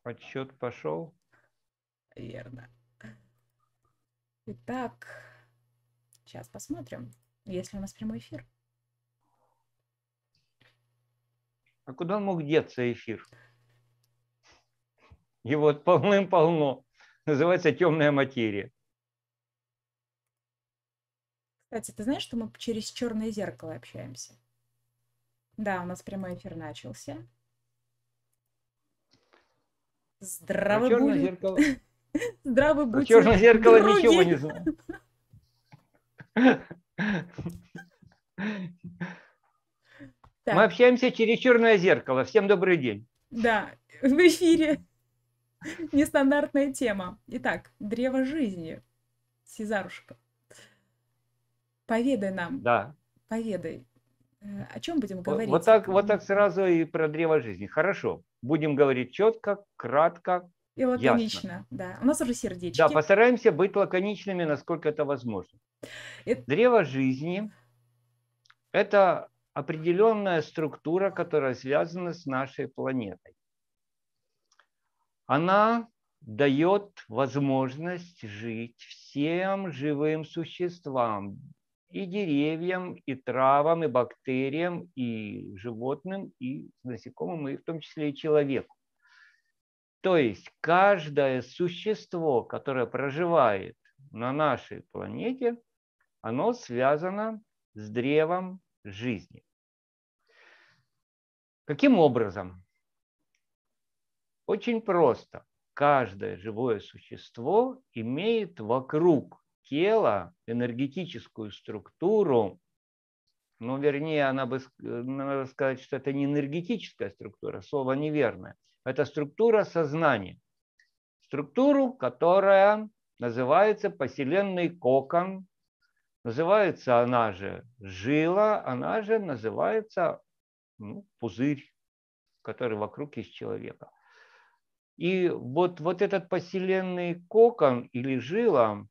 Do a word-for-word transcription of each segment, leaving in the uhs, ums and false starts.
Отсчет пошел. Верно. Итак, сейчас посмотрим, есть ли у нас прямой эфир. А куда он мог деться, эфир? Его полным-полно. Называется темная материя. Кстати, ты знаешь, что мы через черное зеркало общаемся? Да, у нас прямой эфир начался. Про Здравы черное будут. зеркало. Здравы Про будьте, черное зеркало ничего други. не знаю. Мы Так, общаемся через черное зеркало. Всем добрый день. да, в эфире нестандартная тема. Итак, древо жизни. Сизарушка, поведай нам, Да. поведай, э, о чем будем Вот, вот говорить? так, вот так сразу и про древо жизни. Хорошо. Будем говорить четко, кратко, И ясно. лаконично, да. У нас уже Да, сердечки. постараемся быть лаконичными, насколько это возможно. И- Древо жизни – это определенная структура, которая связана с нашей планетой. Она дает возможность жить всем живым существам, и деревьям, и травам, и бактериям, и животным, и насекомым, и в том числе и человеку. То есть каждое существо, которое проживает на нашей планете, оно связано с древом жизни. Каким образом? Очень просто. Каждое живое существо имеет вокруг тела энергетическую структуру, ну, вернее, она бы, надо сказать, что это не энергетическая структура, слово неверное. Это структура сознания. Структуру, которая называется поселенный кокон, называется она же жила, она же называется ну, пузырь, который вокруг есть человека. И вот, вот этот поселенный кокон или жила,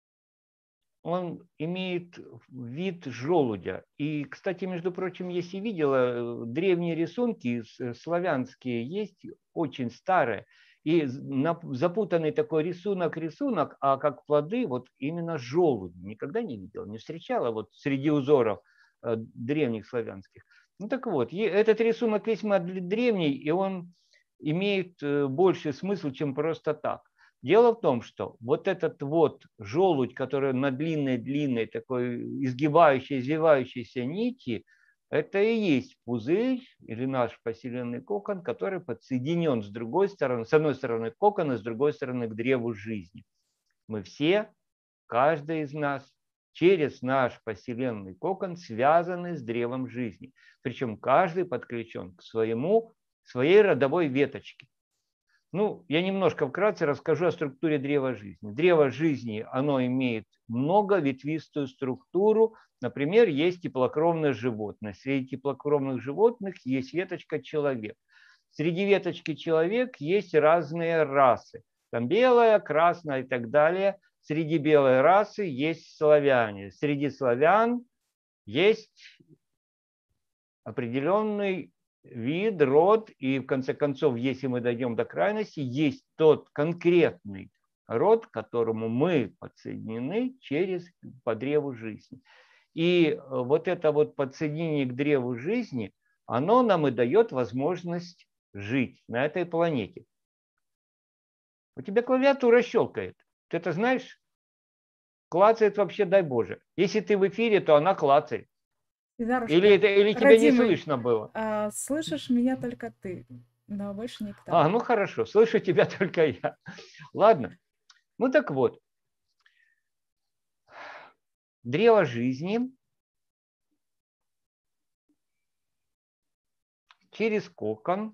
он имеет вид желудя. И, кстати, между прочим, если видела, древние рисунки славянские есть, очень старые. И запутанный такой рисунок-рисунок, а как плоды, вот именно желудь. Никогда не видела, не встречала вот среди узоров древних славянских. Ну так вот, этот рисунок весьма древний, и он имеет больший смысл, чем просто так. Дело в том, что вот этот вот желудь, который на длинной-длинной такой изгибающей, извивающейся нити, это и есть пузырь или наш поселенный кокон, который подсоединен с другой стороны, с одной стороны к кокону, с другой стороны к древу жизни. Мы все, каждый из нас, через наш поселенный кокон связаны с древом жизни. Причем каждый подключен к своему, своей родовой веточке. Ну, я немножко вкратце расскажу о структуре древа жизни. Древо жизни, оно имеет многоветвистую структуру. Например, есть теплокровное животное. Среди теплокровных животных есть веточка человек. Среди веточки человек есть разные расы. Там белая, красная и так далее. Среди белой расы есть славяне. Среди славян есть определенный вид, род, и в конце концов, если мы дойдем до крайности, есть тот конкретный род, к которому мы подсоединены через по древу жизни. И вот это вот подсоединение к древу жизни, оно нам и дает возможность жить на этой планете. У тебя клавиатура щелкает. Ты это знаешь? Клацает вообще, дай Боже. Если ты в эфире, то она клацает. Или, это, или тебя не родимый, слышно было? а, слышишь меня только ты, но больше никто. А, ну хорошо, слышу тебя только я. Ладно. Ну так вот. Древо жизни через кокон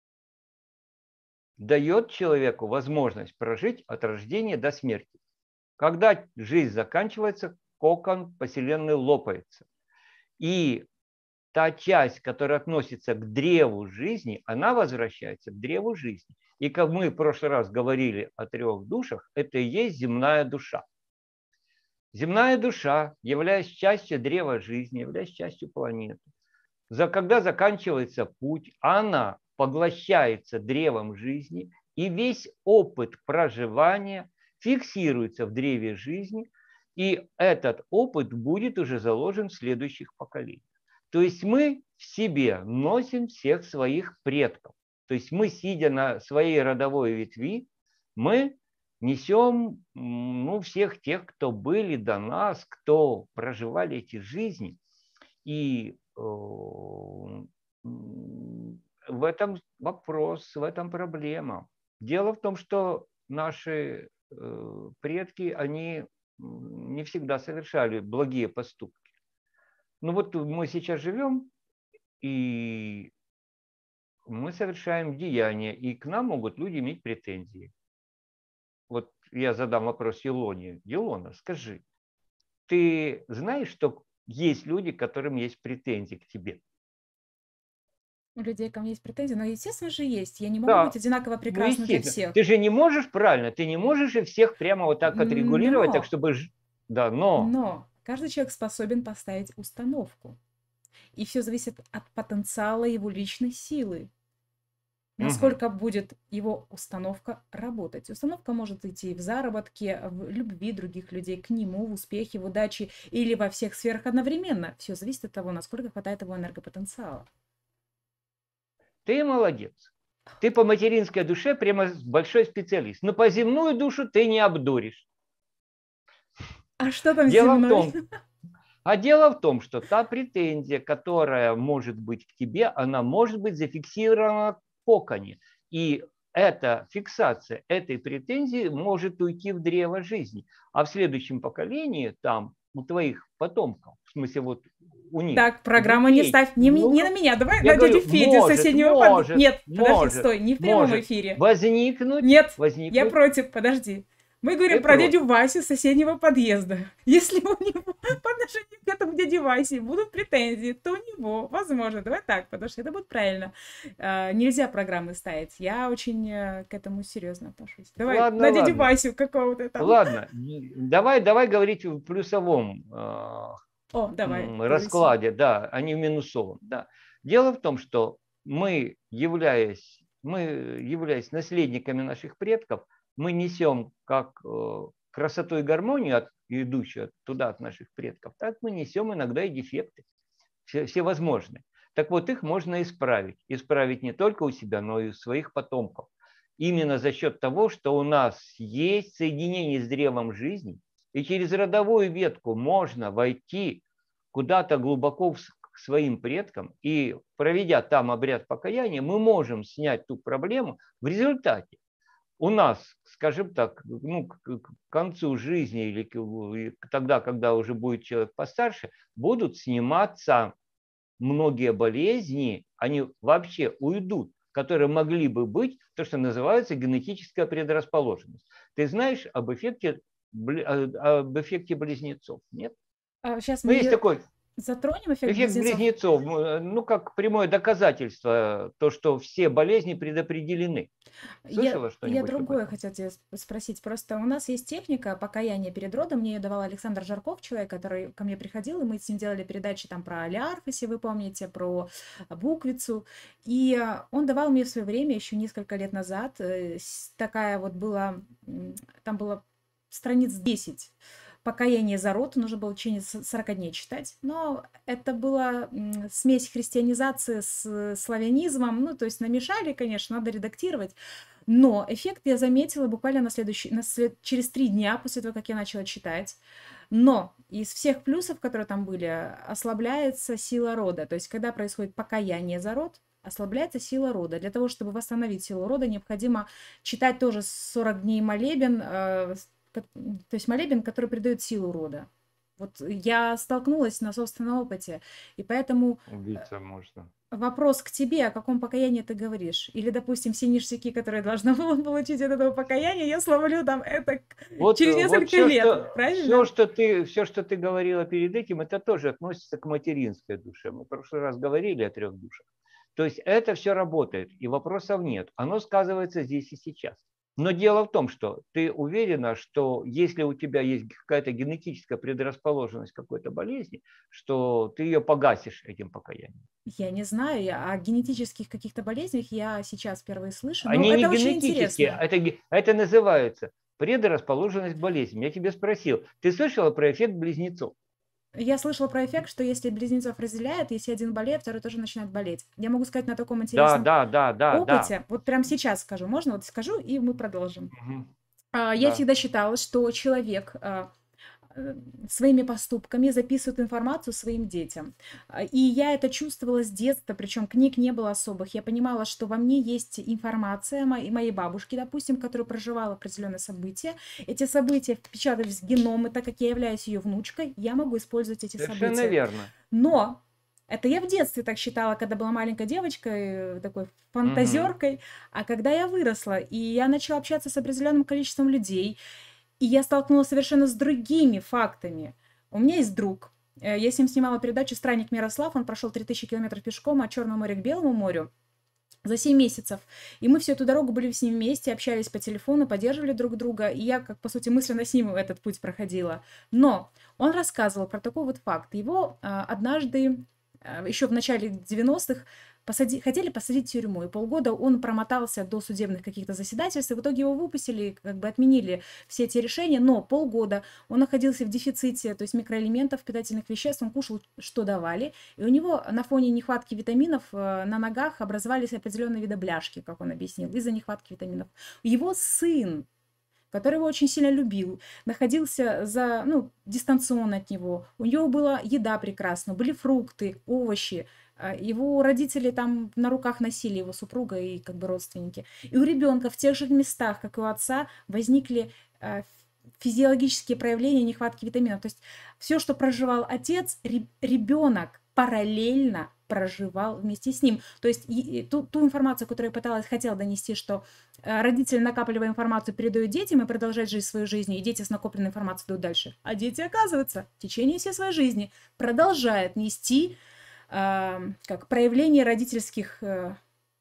дает человеку возможность прожить от рождения до смерти. Когда жизнь заканчивается, кокон поселенный лопается. И та часть, которая относится к древу жизни, она возвращается к древу жизни. И как мы в прошлый раз говорили о трех душах, это и есть земная душа. Земная душа, являясь частью древа жизни, являясь частью планеты, когда заканчивается путь, она поглощается древом жизни И весь опыт проживания фиксируется в древе жизни, и этот опыт будет уже заложен в следующих поколениях. То есть мы в себе носим всех своих предков. То есть мы, сидя на своей родовой ветви, мы несем, ну, всех тех, кто были до нас, кто проживали эти жизни. И э, в этом вопрос, в этом проблема. Дело в том, что наши э, предки, они не всегда совершали благие поступки. Ну вот мы сейчас живем, и мы совершаем деяния, и к нам могут люди иметь претензии. Вот я задам вопрос Илоне. Илона, скажи, ты знаешь, что есть люди, которым есть претензии к тебе? У людей ко мне есть претензии, но, естественно же, есть. Я не могу Да, быть одинаково ну прекрасна для естественно. всех. Ты же не можешь, правильно, ты не можешь и всех прямо вот так отрегулировать, так Но, чтобы... ж- Да, но... но каждый человек способен поставить установку. И все зависит от потенциала его личной силы. Мгм. Насколько будет его установка работать. Установка может идти в заработке, в любви других людей к нему, в успехе, в удаче или во всех сферах одновременно. Все зависит от того, насколько хватает его энергопотенциала. Ты молодец. Ты по материнской душе прямо большой специалист. Но по земную душу ты не обдуришь. А что там Дело в земной? том, а дело в том, что та претензия, которая может быть к тебе, она может быть зафиксирована в коконе. И эта фиксация этой претензии может уйти в древо жизни. А в следующем поколении, там, у твоих потомков, в смысле вот у них, Так, у программа не детей, ставь, не, не на внуков, меня, давай я на дядю говорю, Федю может, соседнего под... может, Нет, подожди, может, стой, не в прямом может эфире. возникнуть, Нет, я возникнуть. против, подожди. Мы говорим Ты про против. дядю Васю с соседнего подъезда. Если у него по отношению к этому дяде Васе будут претензии, то у него, возможно, давай так, потому что это будет правильно. А, нельзя программы ставить. Я очень э, к этому серьезно отношусь. Давай Ладно, на дядю ладно. Васю какого-то там. Ладно, давай, давай говорить в плюсовом э, О, давай, м, плюсик. раскладе, да, а не в минусовом. Да. Дело в том, что мы, являясь, мы, являясь наследниками наших предков, мы несем как э, красоту и гармонию, от, идущую туда от наших предков, так мы несем иногда и дефекты, все, всевозможные. Так вот, их можно исправить. Исправить не только у себя, но и у своих потомков. Именно за счет того, что у нас есть соединение с древом жизни, и через родовую ветку можно войти куда-то глубоко к своим предкам, и проведя там обряд покаяния, мы можем снять ту проблему. В результате у нас, скажем так, ну, к концу жизни или тогда, когда уже будет человек постарше, будут сниматься многие болезни, они вообще уйдут, которые могли бы быть, то, что называется генетическая предрасположенность. Ты знаешь об эффекте, об эффекте близнецов? Нет? А, сейчас Ну, мы есть ее такой затронем, эффект эффект близнецов. близнецов, ну, как прямое доказательство, то, что все болезни предопределены. Я, Слышала я что-нибудь об другое этом? хотела тебя сп- спросить. Просто у нас есть техника покаяния перед родом. Мне ее давал Александр Жарков, человек, который ко мне приходил, и мы с ним делали передачи там про Алиарф, если вы помните, про буквицу. И э, он давал мне в свое время, еще несколько лет назад, э, с- такая вот была, м, там было страниц десять. Покаяние за род, нужно было в течение с- сорока дней читать, но это была м, смесь христианизации с э, славянизмом, ну, то есть намешали, конечно, надо редактировать, но эффект я заметила буквально на следующий, на след- через три дня после того, как я начала читать. Но из всех плюсов, которые там были, ослабляется сила рода. То есть, когда происходит покаяние за род, ослабляется сила рода. Для того, чтобы восстановить силу рода, необходимо читать тоже сорок дней молебен, э, с- ко- то есть молебен, который придает силу рода. Вот я столкнулась на собственном опыте, и поэтому Убийца можно. вопрос к тебе, о каком покаянии ты говоришь? Или, допустим, все ништяки, которые я должна была получить от этого покаяния, я словлю там это к- Вот, через вот несколько все, лет, что, все, правильно? что ты, все, что ты говорила перед этим, это тоже относится к материнской душе. Мы в прошлый раз говорили о трех душах. То есть это все работает, и вопросов нет. Оно сказывается здесь и сейчас. Но дело в том, что ты уверена, что если у тебя есть какая-то генетическая предрасположенность к какой-то болезни, что ты ее погасишь этим покаянием. Я не знаю, я о генетических каких-то болезнях я сейчас впервые слышу, но Они не это очень генетические, интересно. это, ге- это называется предрасположенность к болезни. Я тебе спросил, ты слышала про эффект близнецов? Я слышала про эффект, что если близнецов разделяет, если один болеет, второй тоже начинает болеть. Я могу сказать на таком Да, интересном да, да, да, да. опыте, вот прямо сейчас скажу, можно вот скажу, и мы продолжим. Мгм. А, Я Да. всегда считала, что человек а, э, своими поступками записывает информацию своим детям. А, И я это чувствовала с детства, причем книг не было особых. Я понимала, что во мне есть информация мо- моей бабушки, допустим, которая проживала определенные события. Эти события впечатались в геном, и так как я являюсь ее внучкой, я могу использовать эти Совершенно события. верно. Но это я в детстве так считала, когда была маленькой девочкой, э, такой Мгм. фантазеркой. А когда я выросла, и я начала общаться с определенным количеством людей, и я столкнулась совершенно с другими фактами. У меня есть друг. э, Я с ним снимала передачу «Странник Мирослав». Он прошел три тысячи километров пешком от Черного моря к Белому морю за семь месяцев. И мы всю эту дорогу были с ним вместе, общались по телефону, поддерживали друг друга. И я, как по сути, мысленно с ним этот путь проходила. Но он рассказывал про такой вот факт. Его а, однажды, а, еще в начале девяностых, посади... хотели посадить в тюрьму. И полгода он промотался до судебных каких-то заседательств. И в итоге его выпустили, как бы отменили все эти решения. Но полгода он находился в дефиците, то есть микроэлементов, питательных веществ. Он кушал, что давали. И у него на фоне нехватки витаминов э, на ногах образовались определенные виды бляшки, как он объяснил, из-за нехватки витаминов. Его сын, который его очень сильно любил, находился за, ну, дистанционно от него. У него была еда прекрасная, были фрукты, овощи. А Его родители там на руках носили, его супруга и как бы родственники. И у ребенка в тех же местах, как и у отца, возникли э, физиологические проявления нехватки витаминов. То есть все, что проживал отец, ребенок параллельно проживал вместе с ним. То есть и, и ту, ту информацию, которую я пыталась, хотела донести, что э, родители, накапливая информацию, передают детям и продолжают жить свою жизнь, и дети с накопленной информацией идут дальше. А дети, оказывается, в течение всей своей жизни продолжают нести э, как проявление родительских, э,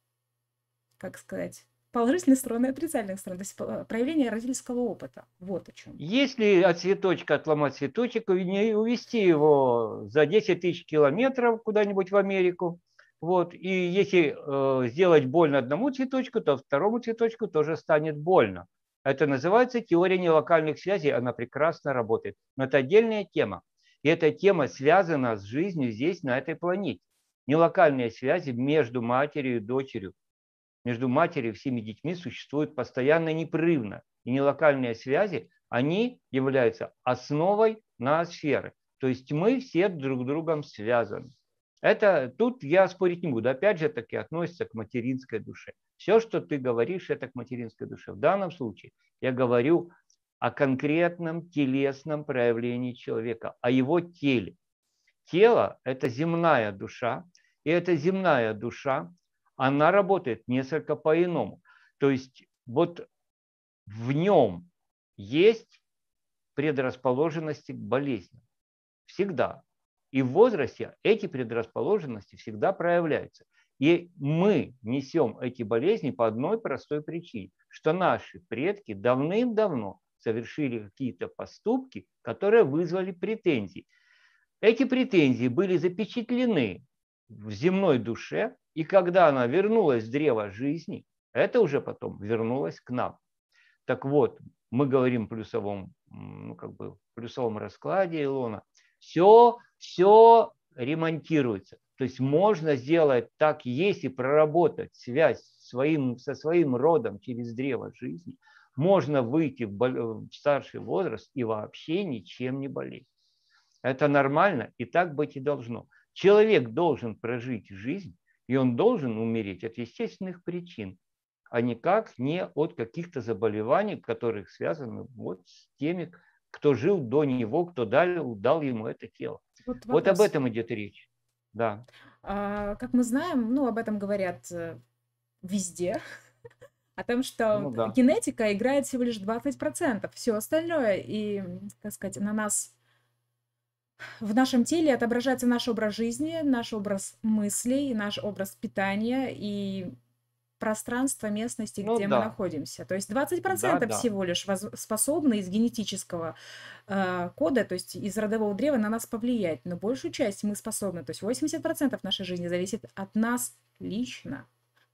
как сказать, положительных сторон и отрицательных сторон, то есть э, проявление родительского опыта. Вот о чем. Если от цветочка отломать цветочек и не увезти его за десять тысяч километров куда-нибудь в Америку, вот, и если э, сделать больно одному цветочку, то второму цветочку тоже станет больно. Это называется теория нелокальных связей, она прекрасно работает. Но это отдельная тема. И эта тема связана с жизнью здесь, на этой планете. Нелокальные связи между матерью и дочерью, между матерью и всеми детьми существуют постоянно непрерывно. И нелокальные связи, они являются основой ноосферы. То есть мы все друг с другом связаны. Это тут я спорить не буду. Опять же таки относится к материнской душе. Все, что ты говоришь, это к материнской душе. В данном случае я говорю о конкретном телесном проявлении человека, о его теле. Тело – это земная душа, и эта земная душа, она работает несколько по-иному. То есть вот в нем есть предрасположенности к болезням. Всегда. И в возрасте эти предрасположенности всегда проявляются. И мы несем эти болезни по одной простой причине, что наши предки давным-давно совершили какие-то поступки, которые вызвали претензии. Эти претензии были запечатлены в земной душе, и когда она вернулась в древо жизни, это уже потом вернулось к нам. Так вот, мы говорим в плюсовом, ну, как бы, в плюсовом раскладе Илона. Все, все ремонтируется. То есть можно сделать так, если проработать связь своим, со своим родом через древо жизни, можно выйти в, в старший возраст и вообще ничем не болеть. Это нормально, и так быть и должно. Человек должен прожить жизнь, и он должен умереть от естественных причин, а никак не от каких-то заболеваний, которых связаны вот с теми, кто жил до него, кто дал, дал ему это тело. Вот Вот об вопрос. этом идет речь. Да. А, как мы знаем, ну, об этом говорят э, везде, о том, что Ну да. генетика играет всего лишь двадцать процентов. Все остальное, и, так сказать, на нас, в нашем теле отображается наш образ жизни, наш образ мыслей, наш образ питания. И пространства местности, Ну где мы да, находимся. То есть двадцать да, процентов да. всего лишь воз способны из генетического, э, кода, то есть из родового древа на нас повлиять, но большую часть мы способны. То есть восемьдесят процентов нашей жизни зависит от нас лично.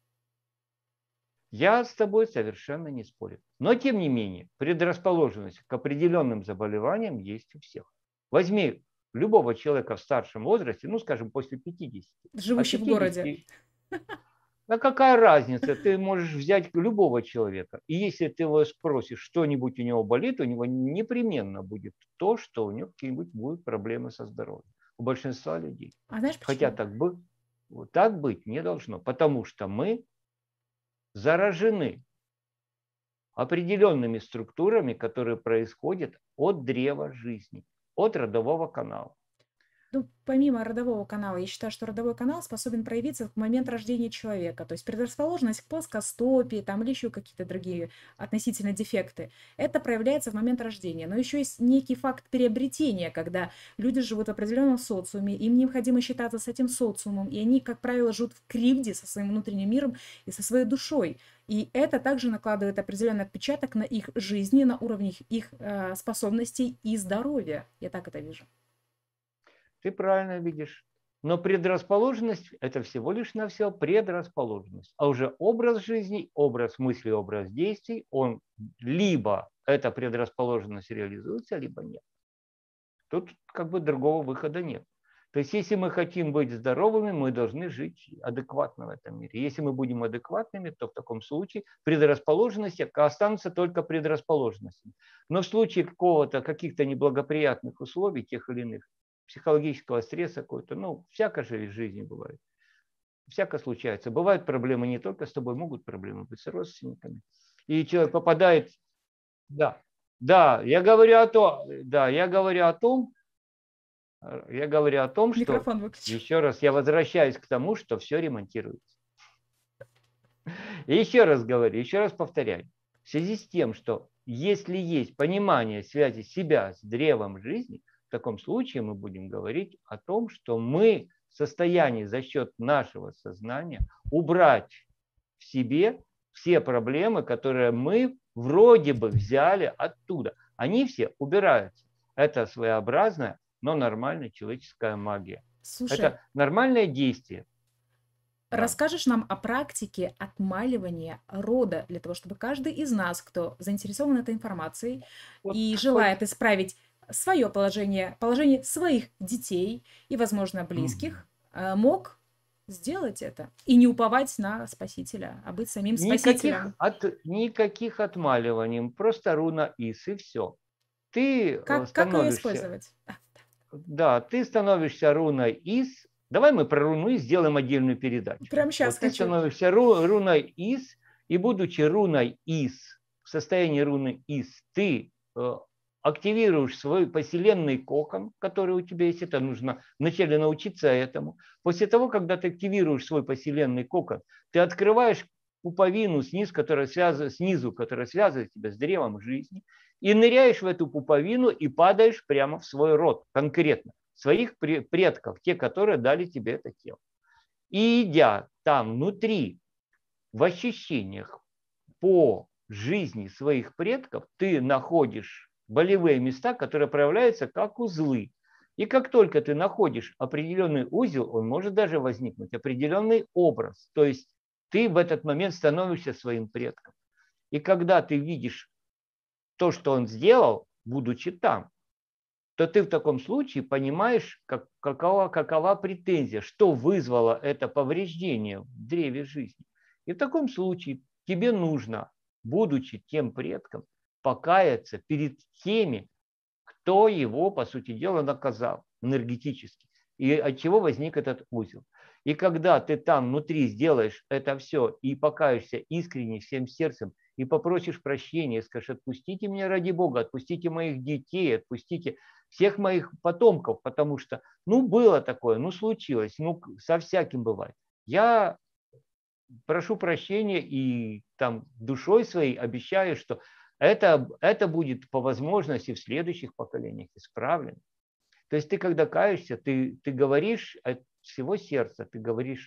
Я с тобой совершенно не спорю. Но тем не менее, предрасположенность к определенным заболеваниям есть у всех. Возьми любого человека в старшем возрасте, ну, скажем, после пятидесяти. От Живущий в городе. пятидесяти, да какая разница, ты можешь взять любого человека. И если ты его спросишь, что-нибудь у него болит, у него непременно будет то, что у него какие-нибудь будут проблемы со здоровьем. У большинства людей. А знаешь Хотя почему? так, бы, вот так быть не должно, потому что мы заражены определенными структурами, которые происходят от древа жизни, от родового канала. Ну, помимо родового канала, я считаю, что родовой канал способен проявиться в момент рождения человека. То есть предрасположенность к плоскостопии там, или еще какие-то другие относительно дефекты. Это проявляется в момент рождения. Но еще есть некий факт приобретения, когда люди живут в определенном социуме, им необходимо считаться с этим социумом, и они, как правило, живут в кривде со своим внутренним миром и со своей душой. И это также накладывает определенный отпечаток на их жизни, на уровне их э, способностей и здоровья. Я так это вижу. Ты правильно видишь. Но предрасположенность – это всего лишь навсего предрасположенность. А уже образ жизни, образ мысли, образ действий, он либо эта предрасположенность реализуется, либо нет. Тут как бы другого выхода нет. То есть если мы хотим быть здоровыми, мы должны жить адекватно в этом мире. Если мы будем адекватными, то в таком случае предрасположенности останутся только предрасположенностями. Но в случае какого-то, каких-то неблагоприятных условий, тех или иных, психологического стресса какой-то, ну, всякое же в жизни бывает. Всякое случается. Бывают проблемы не только с тобой, могут проблемы быть с родственниками. И человек попадает, да, да, я говорю о том, да, я говорю о том, я говорю о том, что, Микрофон выключу. еще раз, я возвращаюсь к тому, что все ремонтируется. И еще раз говорю, еще раз повторяю. В связи с тем, что если есть понимание связи себя с древом жизни, в таком случае мы будем говорить о том, что мы в состоянии за счет нашего сознания убрать в себе все проблемы, которые мы вроде бы взяли оттуда. Они все убираются. Это своеобразная, но нормальная человеческая магия. Слушай, Это нормальное действие. Да. расскажешь нам о практике отмаливания рода, для того, чтобы каждый из нас, кто заинтересован этой информацией Вот, и вот. желает исправить свое положение, положение своих детей и, возможно, Мгм. близких, э, мог сделать это и не уповать на Спасителя, а быть самим Никаких, Спасителем. от, никаких отмаливаний, просто руна ИС и все. Ты э, Как, как ее становишься, использовать? А, да, ты становишься руной ИС. Давай мы про руну ИС сделаем отдельную передачу. прямо сейчас Вот ты хочу. становишься ру, руной ИС, и будучи руной ИС, в состоянии руны ИС, ты э, активируешь свой поселенный кокон, который у тебя есть. Это нужно вначале научиться этому. После того, когда ты активируешь свой поселенный кокон, ты открываешь пуповину снизу, которая связывает, снизу, которая связывает тебя с древом жизни, и ныряешь в эту пуповину и падаешь прямо в свой род, конкретно, своих предков, те, которые дали тебе это тело. И идя там внутри, в ощущениях по жизни своих предков, ты находишь болевые места, которые проявляются как узлы. И как только ты находишь определенный узел, он может даже возникнуть определенный образ. То есть ты в этот момент становишься своим предком. И когда ты видишь то, что он сделал, будучи там, то ты в таком случае понимаешь, как, какова, какова претензия, что вызвало это повреждение в древе жизни. И в таком случае тебе нужно, будучи тем предком, покаяться перед теми, кто его, по сути дела, наказал энергетически. И от чего возник этот узел. И когда ты там внутри сделаешь это все и покаешься искренне всем сердцем, и попросишь прощения, скажешь: отпустите меня ради Бога, отпустите моих детей, отпустите всех моих потомков, потому что, ну, было такое, ну, случилось, ну, со всяким бывает. Я прошу прощения и там душой своей обещаю, что это, это будет по возможности в следующих поколениях исправлено. То есть ты, когда каешься, ты, ты говоришь от всего сердца, ты говоришь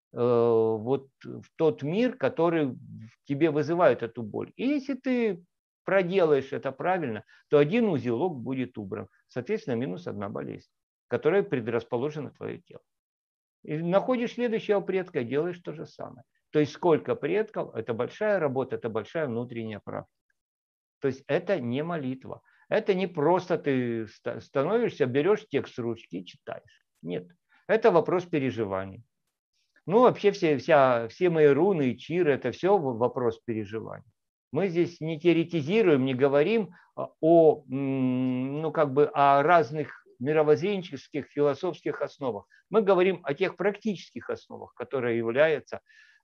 вот в тот мир, который в тебе вызывает эту боль. И если ты проделаешь это правильно, то один узелок будет убран. Соответственно, минус одна болезнь, которая предрасположена твое тело. И находишь следующего предка, делаешь то же самое. То есть сколько предков, это большая работа, это большая внутренняя практика. То есть это не молитва. Это не просто ты становишься, берешь текст ручки и читаешь. Нет. Это вопрос переживаний. Ну, вообще все, вся, все мои руны и чиры – это все вопрос переживаний. Мы здесь не теоретизируем, не говорим о, ну, как бы о разных мировоззренческих, философских основах. Мы говорим о тех практических основах, которые являются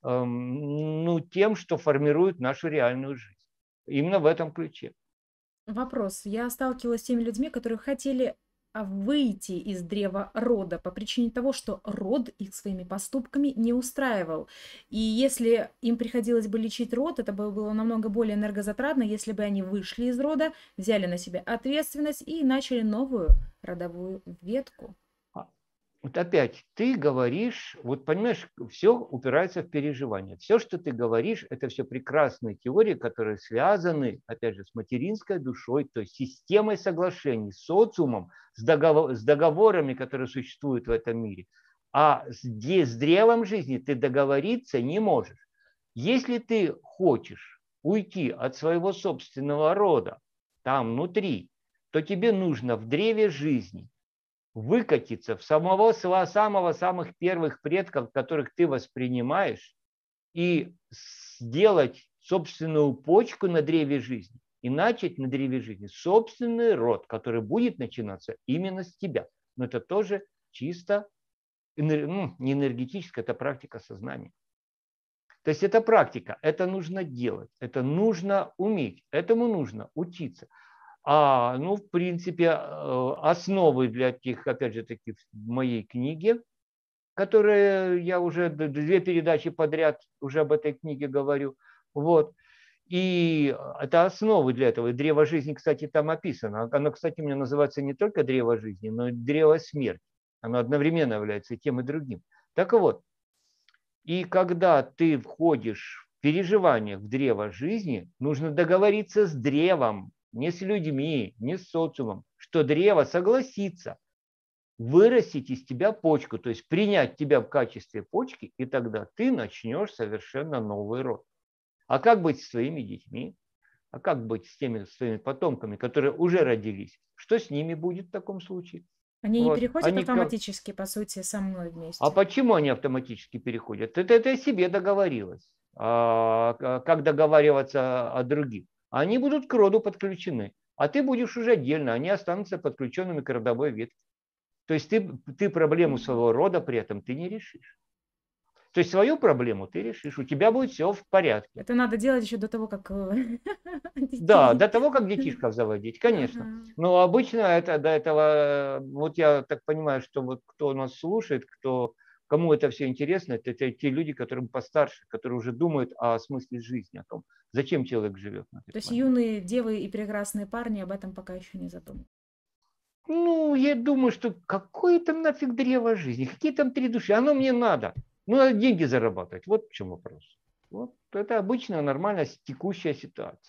ну, тем, что формирует нашу реальную жизнь. Именно в этом ключе. Вопрос. Я сталкивалась с теми людьми, которые хотели выйти из древа рода по причине того, что род их своими поступками не устраивал. И если им приходилось бы лечить род, это бы было намного более энергозатратно, если бы они вышли из рода, взяли на себя ответственность и начали новую родовую ветку. Вот опять, ты говоришь, вот понимаешь, все упирается в переживания. Все, что ты говоришь, это все прекрасные теории, которые связаны, опять же, с материнской душой, то есть системой соглашений, с социумом, с, договор, с договорами, которые существуют в этом мире. А здесь, с древом жизни ты договориться не можешь. Если ты хочешь уйти от своего собственного рода, там внутри, то тебе нужно в древе жизни выкатиться в самого самого самых первых предков, которых ты воспринимаешь, и сделать собственную почку на древе жизни и начать на древе жизни собственный род, который будет начинаться именно с тебя. Но это тоже чисто ну, не энергетическая, это практика сознания. То есть это практика, это нужно делать, это нужно уметь, этому нужно учиться. А, ну, в принципе, основы для тех, опять же, таки, в моей книге, которые я уже две передачи подряд уже об этой книге говорю. Вот. И это основы для этого. И древо жизни, кстати, там описано. Оно, кстати, у меня называется не только древо жизни, но и древо смерти. Оно одновременно является и тем, и другим. Так вот, и когда ты входишь в переживание в древо жизни, нужно договориться с древом, не с людьми, не с социумом, что древо согласится вырастить из тебя почку, то есть принять тебя в качестве почки, и тогда ты начнешь совершенно новый род. А как быть с своими детьми? А как быть с теми своими потомками, которые уже родились? Что с ними будет в таком случае? Они не Вот. переходят Они автоматически, по сути, со мной вместе? А почему они автоматически переходят? Это, это я себе договорилась. А, как договариваться о других? Они будут к роду подключены, а ты будешь уже отдельно, они останутся подключенными к родовой ветке. То есть ты, ты проблему своего рода при этом ты не решишь. То есть свою проблему ты решишь, у тебя будет все в порядке. Это надо делать еще до того, как Да, до того, как детишков заводить, конечно. Ага. Но обычно это до этого, вот я так понимаю, что вот кто нас слушает, кто, кому это все интересно, это, это те люди, которые постарше, которые уже думают о смысле жизни, о том, зачем человек живет. На То есть момент. юные девы и прекрасные парни об этом пока еще не задумываются. Ну, я думаю, что какое там нафиг древо жизни, какие там три души, оно мне надо. Ну, надо деньги зарабатывать, вот в чем вопрос. Вот это обычная нормальная текущая ситуация.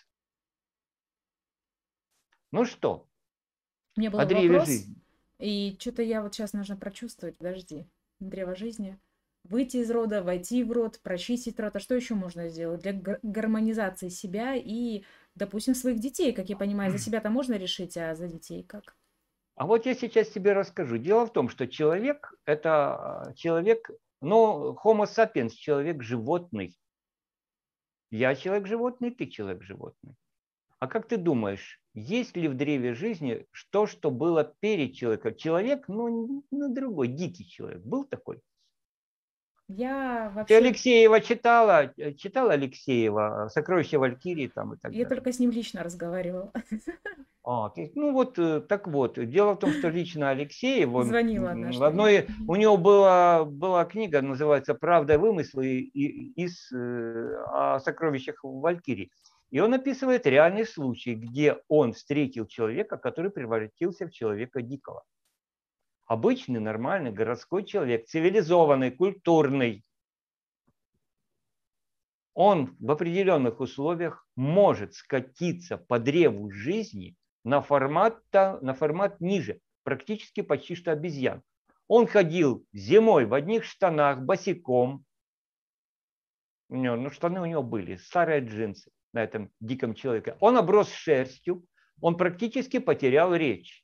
Ну что, Мне был о древе вопрос, жизни. и что-то я вот сейчас нужно прочувствовать. Подожди. Древо жизни. Выйти из рода, войти в род, прочистить род. А что еще можно сделать для гармонизации себя и, допустим, своих детей? Как я понимаю, за себя-то можно решить, а за детей как? А вот я сейчас тебе расскажу. Дело в том, что человек – это человек, ну, Homo sapiens – человек-животный. Я человек-животный, ты человек-животный. А как ты думаешь, есть ли в древе жизни то, что было перед человеком? Человек, ну, ну другой, дикий человек. Был такой? Я Ты вообще... Алексеева читала? Читала Алексеева «Сокровища Валькирии» там и так Я далее? только с ним лично разговаривала. А, ну вот, так вот, дело в том, что лично Алексеев, он Звонила в однажды ему. одной, у него была, была книга, называется «Правда и вымыслы» из, о сокровищах Валькирии. И он описывает реальный случай, где он встретил человека, который превратился в человека дикого. Обычный, нормальный, городской человек, цивилизованный, культурный. он в определенных условиях может скатиться по древу жизни на формат, на формат ниже, практически почти что обезьян. Он ходил зимой в одних штанах, босиком. У него, ну, штаны у него были, старые джинсы на этом диком человеке. Он оброс шерстью, он практически потерял речь.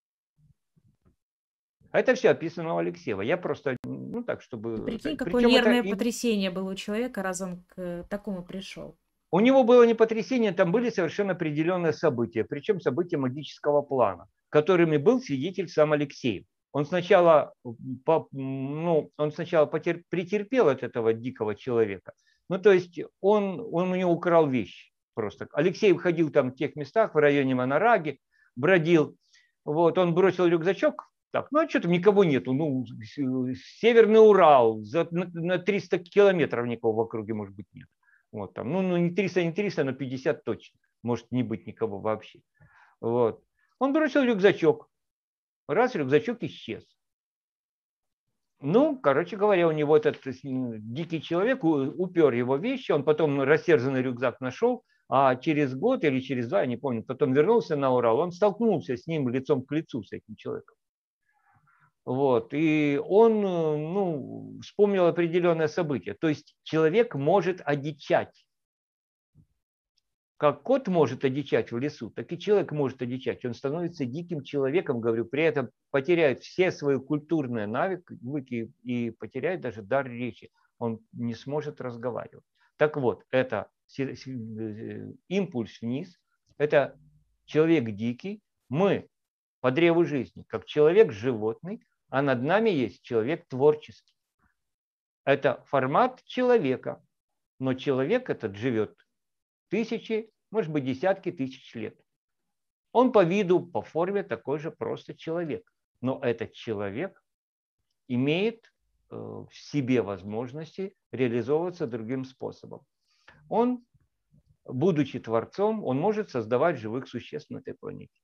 Это все описано у Алексеева. Я просто, ну так, чтобы... Прикинь, какое Причем нервное это... потрясение было у человека, раз он к такому пришел. У него было не потрясение, там были совершенно определенные события, причем события магического плана, которыми был свидетель сам Алексеев. Он сначала, ну, он сначала потер, претерпел от этого дикого человека. Ну, то есть он, он у него украл вещи просто. Алексеев ходил там в тех местах, в районе Монараги, бродил. Вот, он бросил рюкзачок. Так, ну, а что там никого нету? Ну, Северный Урал, за, на, на триста километров никого в округе, может быть, нет. Вот там, ну, ну, не триста, не триста, но пятьдесят точно. Может не быть никого вообще. Вот. Он бросил рюкзачок. Раз, рюкзачок исчез. Ну, короче говоря, у него этот дикий человек упер его вещи, он потом растерзанный рюкзак нашел, а через год или через два, я не помню, потом вернулся на Урал, он столкнулся с ним лицом к лицу, с этим человеком. Вот. И он, ну, вспомнил определенное событие. То есть человек может одичать. Как кот может одичать в лесу, так и человек может одичать. Он становится диким человеком, говорю, при этом потеряет все свои культурные навыки и потеряет даже дар речи. Он не сможет разговаривать. Так вот, это импульс вниз, это человек дикий. Мы по древу жизни, как человек-животный, а над нами есть человек творческий. Это формат человека, но человек этот живет тысячи, может быть, десятки тысяч лет. Он по виду, по форме такой же просто человек. Но этот человек имеет в себе возможности реализовываться другим способом. Он, будучи творцом, он может создавать живых существ на этой планете.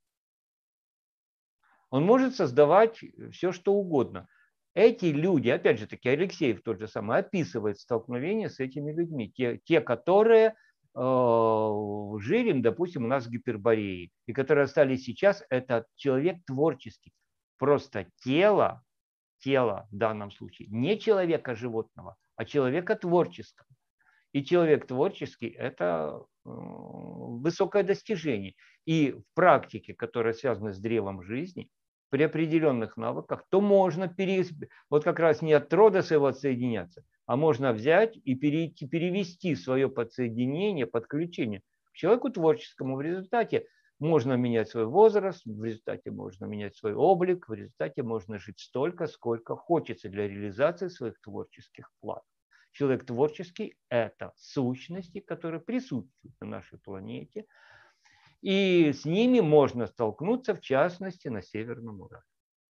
Он может создавать все, что угодно. Эти люди, опять же таки, Алексеев тот же самый, описывает столкновение с этими людьми. Те, те которые жили, допустим, у нас в Гиперборее, и которые остались сейчас, это человек творческий. Просто тело, тело в данном случае, не человека животного, а человека творческого. И человек творческий – это высокое достижение. И в практике, которая связана с древом жизни, при определенных навыках, то можно пере... вот как раз не от рода своего отсоединяться, а можно взять и перейти, перевести свое подсоединение, подключение к человеку творческому. В результате можно менять свой возраст, в результате можно менять свой облик, в результате можно жить столько, сколько хочется для реализации своих творческих планов. Человек творческий – это сущности, которые присутствуют на нашей планете, и с ними можно столкнуться, в частности, на Северном Урале.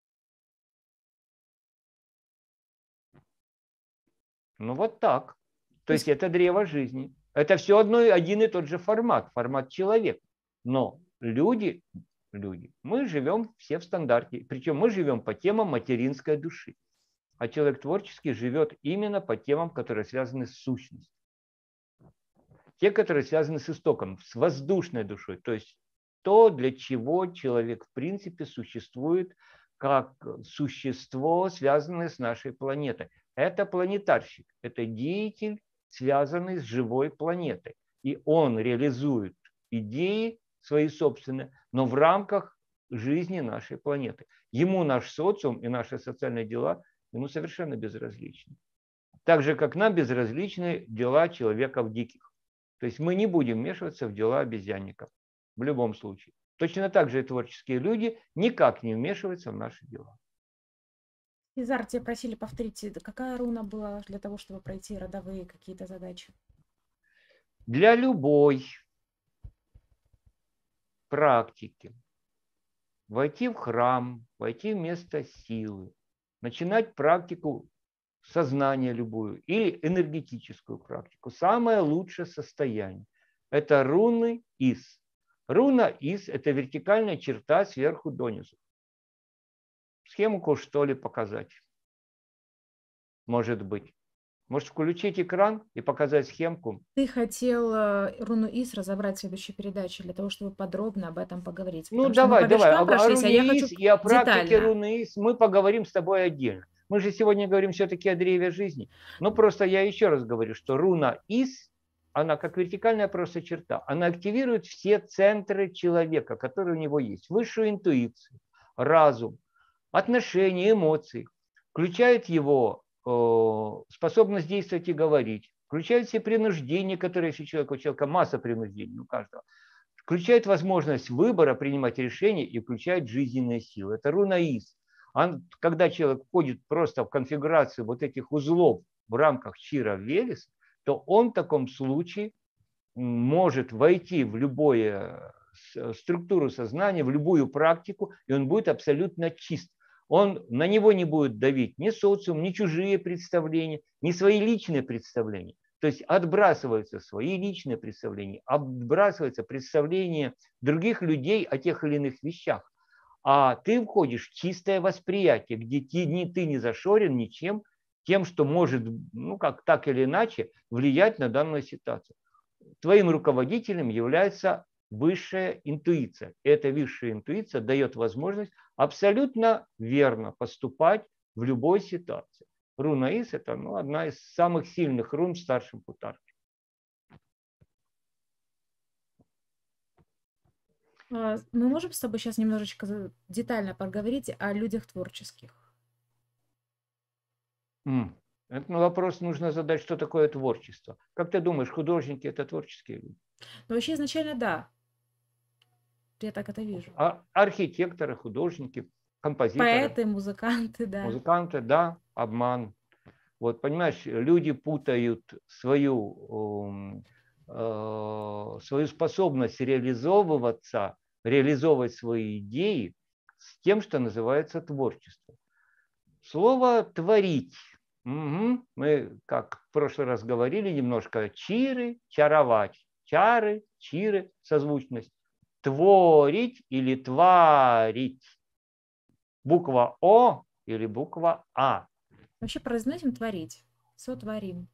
Ну вот так. То есть это древо жизни. Это все одно, один и тот же формат, формат человека. Но люди, люди, мы живем все в стандарте. Причем мы живем по темам материнской души. А человек творческий живет именно по темам, которые связаны с сущностью. Те, которые связаны с истоком, с воздушной душой. То есть то, для чего человек в принципе существует как существо, связанное с нашей планетой. Это планетарщик, это деятель, связанный с живой планетой. И он реализует идеи свои собственные, но в рамках жизни нашей планеты. Ему наш социум и наши социальные дела ему совершенно безразличны. Так же, как нам безразличны дела человеков диких. То есть мы не будем вмешиваться в дела обезьянников. В любом случае. Точно так же и творческие люди никак не вмешиваются в наши дела. Изар, тебя просили повторить, какая руна была для того, чтобы пройти родовые какие-то задачи? Для любой практики войти в храм, войти в место силы, начинать практику сознания любую или энергетическую практику. Самое лучшее состояние – это руны Ис. Руна Ис – это вертикальная черта сверху донизу. Схемку, что ли, показать? Может быть. Может, включить экран и показать схемку? Ты хотел э, руну Ис разобрать в следующей передаче для того, чтобы подробно об этом поговорить. Ну, Потому что мы давай, по давай. вершкам Об, о прошлись, а я руне хочу Ис и о практике детально. руны Ис мы поговорим с тобой отдельно. Мы же сегодня говорим все-таки о древе жизни. Но просто я еще раз говорю, что руна Ис, она как вертикальная просто черта. Она активирует все центры человека, которые у него есть. Высшую интуицию, разум, отношения, эмоции. Включает его э, способность действовать и говорить. Включает все принуждения, которые есть у человека. У человека масса принуждений, у каждого. Включает возможность выбора, принимать решения и включает жизненные силы. Это руна Ис. Он, когда человек входит просто в конфигурацию вот этих узлов в рамках Чира Велес, то он в таком случае может войти в любую структуру сознания, в любую практику, и он будет абсолютно чист. Он, на него не будет давить ни социум, ни чужие представления, ни свои личные представления. То есть отбрасываются свои личные представления, отбрасывается представление других людей о тех или иных вещах. А ты входишь в чистое восприятие, где ты не, ты не зашорен ничем, тем, что может, ну как так или иначе, влиять на данную ситуацию. Твоим руководителем является высшая интуиция. Эта высшая интуиция дает возможность абсолютно верно поступать в любой ситуации. Руна Ис – это ну, одна из самых сильных рун в старшем Путарке. Мы можем с тобой сейчас немножечко детально поговорить о людях творческих? Mm. Этот вопрос нужно задать, что такое творчество. Как ты думаешь, художники – это творческие люди? Ну, вообще изначально да. Я так это вижу. А архитекторы, художники, композиторы. Поэты, музыканты, да. Музыканты, да, обман. Вот, понимаешь, люди путают свою, э, свою способность реализовываться, реализовывать свои идеи с тем, что называется творчество. Слово «творить». Угу. Мы, как в прошлый раз говорили, немножко чиры, чаровать. Чары, чиры, созвучность. Творить или тварить. Буква О или буква А. Вообще произносим творить. Сотворим.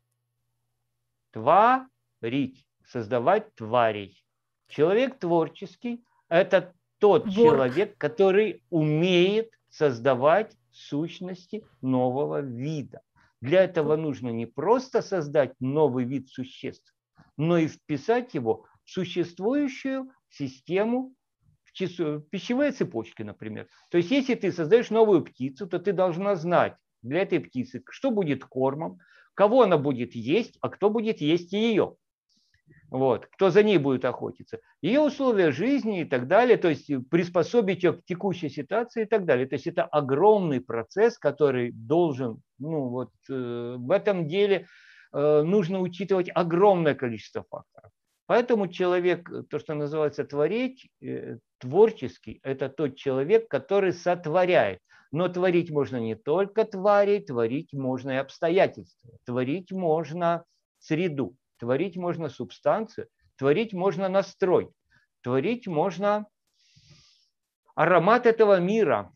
Творить. Создавать тварей. Человек творческий – это тот Work. человек, который умеет создавать сущности нового вида. Для этого нужно не просто создать новый вид существ, но и вписать его в существующую систему, в пищевые цепочки, например. То есть, если ты создаешь новую птицу, то ты должна знать для этой птицы, что будет кормом, кого она будет есть, а кто будет есть ее. Вот, кто за ней будет охотиться. Ее условия жизни и так далее, то есть приспособить ее к текущей ситуации и так далее. То есть это огромный процесс, который должен, ну вот э, в этом деле э, нужно учитывать огромное количество факторов. Поэтому человек, то, что называется творить, э, творческий, это тот человек, который сотворяет. Но творить можно не только твари, творить можно и обстоятельства, творить можно среду. Творить можно субстанцию, творить можно настрой, творить можно аромат этого мира.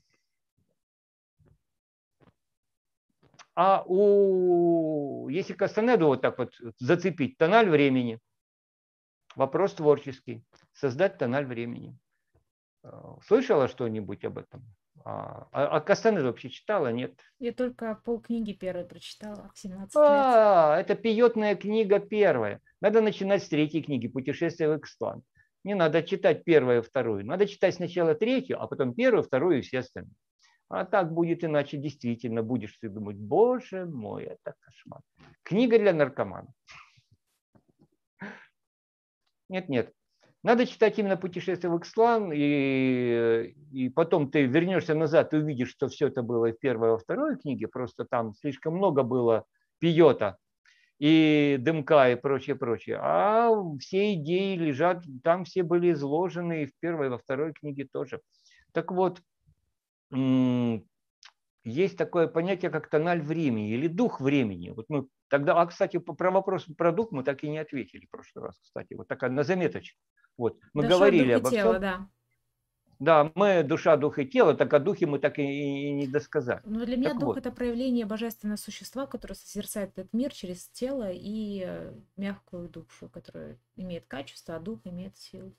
А у, если Кастанеду вот так вот зацепить, тональ времени, вопрос творческий, создать тональ времени. Слышала что-нибудь об этом? А, а Кастанеду вообще читала, нет? Я только полкниги первой прочитала, в семнадцать а, лет. Это пиетная книга первая. Надо начинать с третьей книги «Путешествие в Икстлан». Не надо читать первую и вторую. Надо читать сначала третью, а потом первую, вторую и все остальные. А так будет иначе действительно. Будешь ты думать, боже мой, это кошмар. Книга для наркоманов. Нет, нет. Надо читать именно «Путешествие в Икстлан», и, и потом ты вернешься назад и увидишь, что все это было и в первой, и во второй книге, просто там слишком много было пиота и дымка и прочее, прочее. А все идеи лежат, там все были изложены и в первой, и во второй книге тоже. Так вот, есть такое понятие, как тональ времени или дух времени. Вот мы тогда, а, кстати, про вопрос про дух мы так и не ответили в прошлый раз, кстати. Вот такая на заметочку. Вот, мы Душа, говорили дух и обо тело, всем. да. Да, мы душа, дух и тело, так о духе мы так и, и не досказали. Но для меня Так дух — вот. это проявление божественного существа, которое созерцает этот мир через тело и э, мягкую душу, которая имеет качество, а дух имеет силу.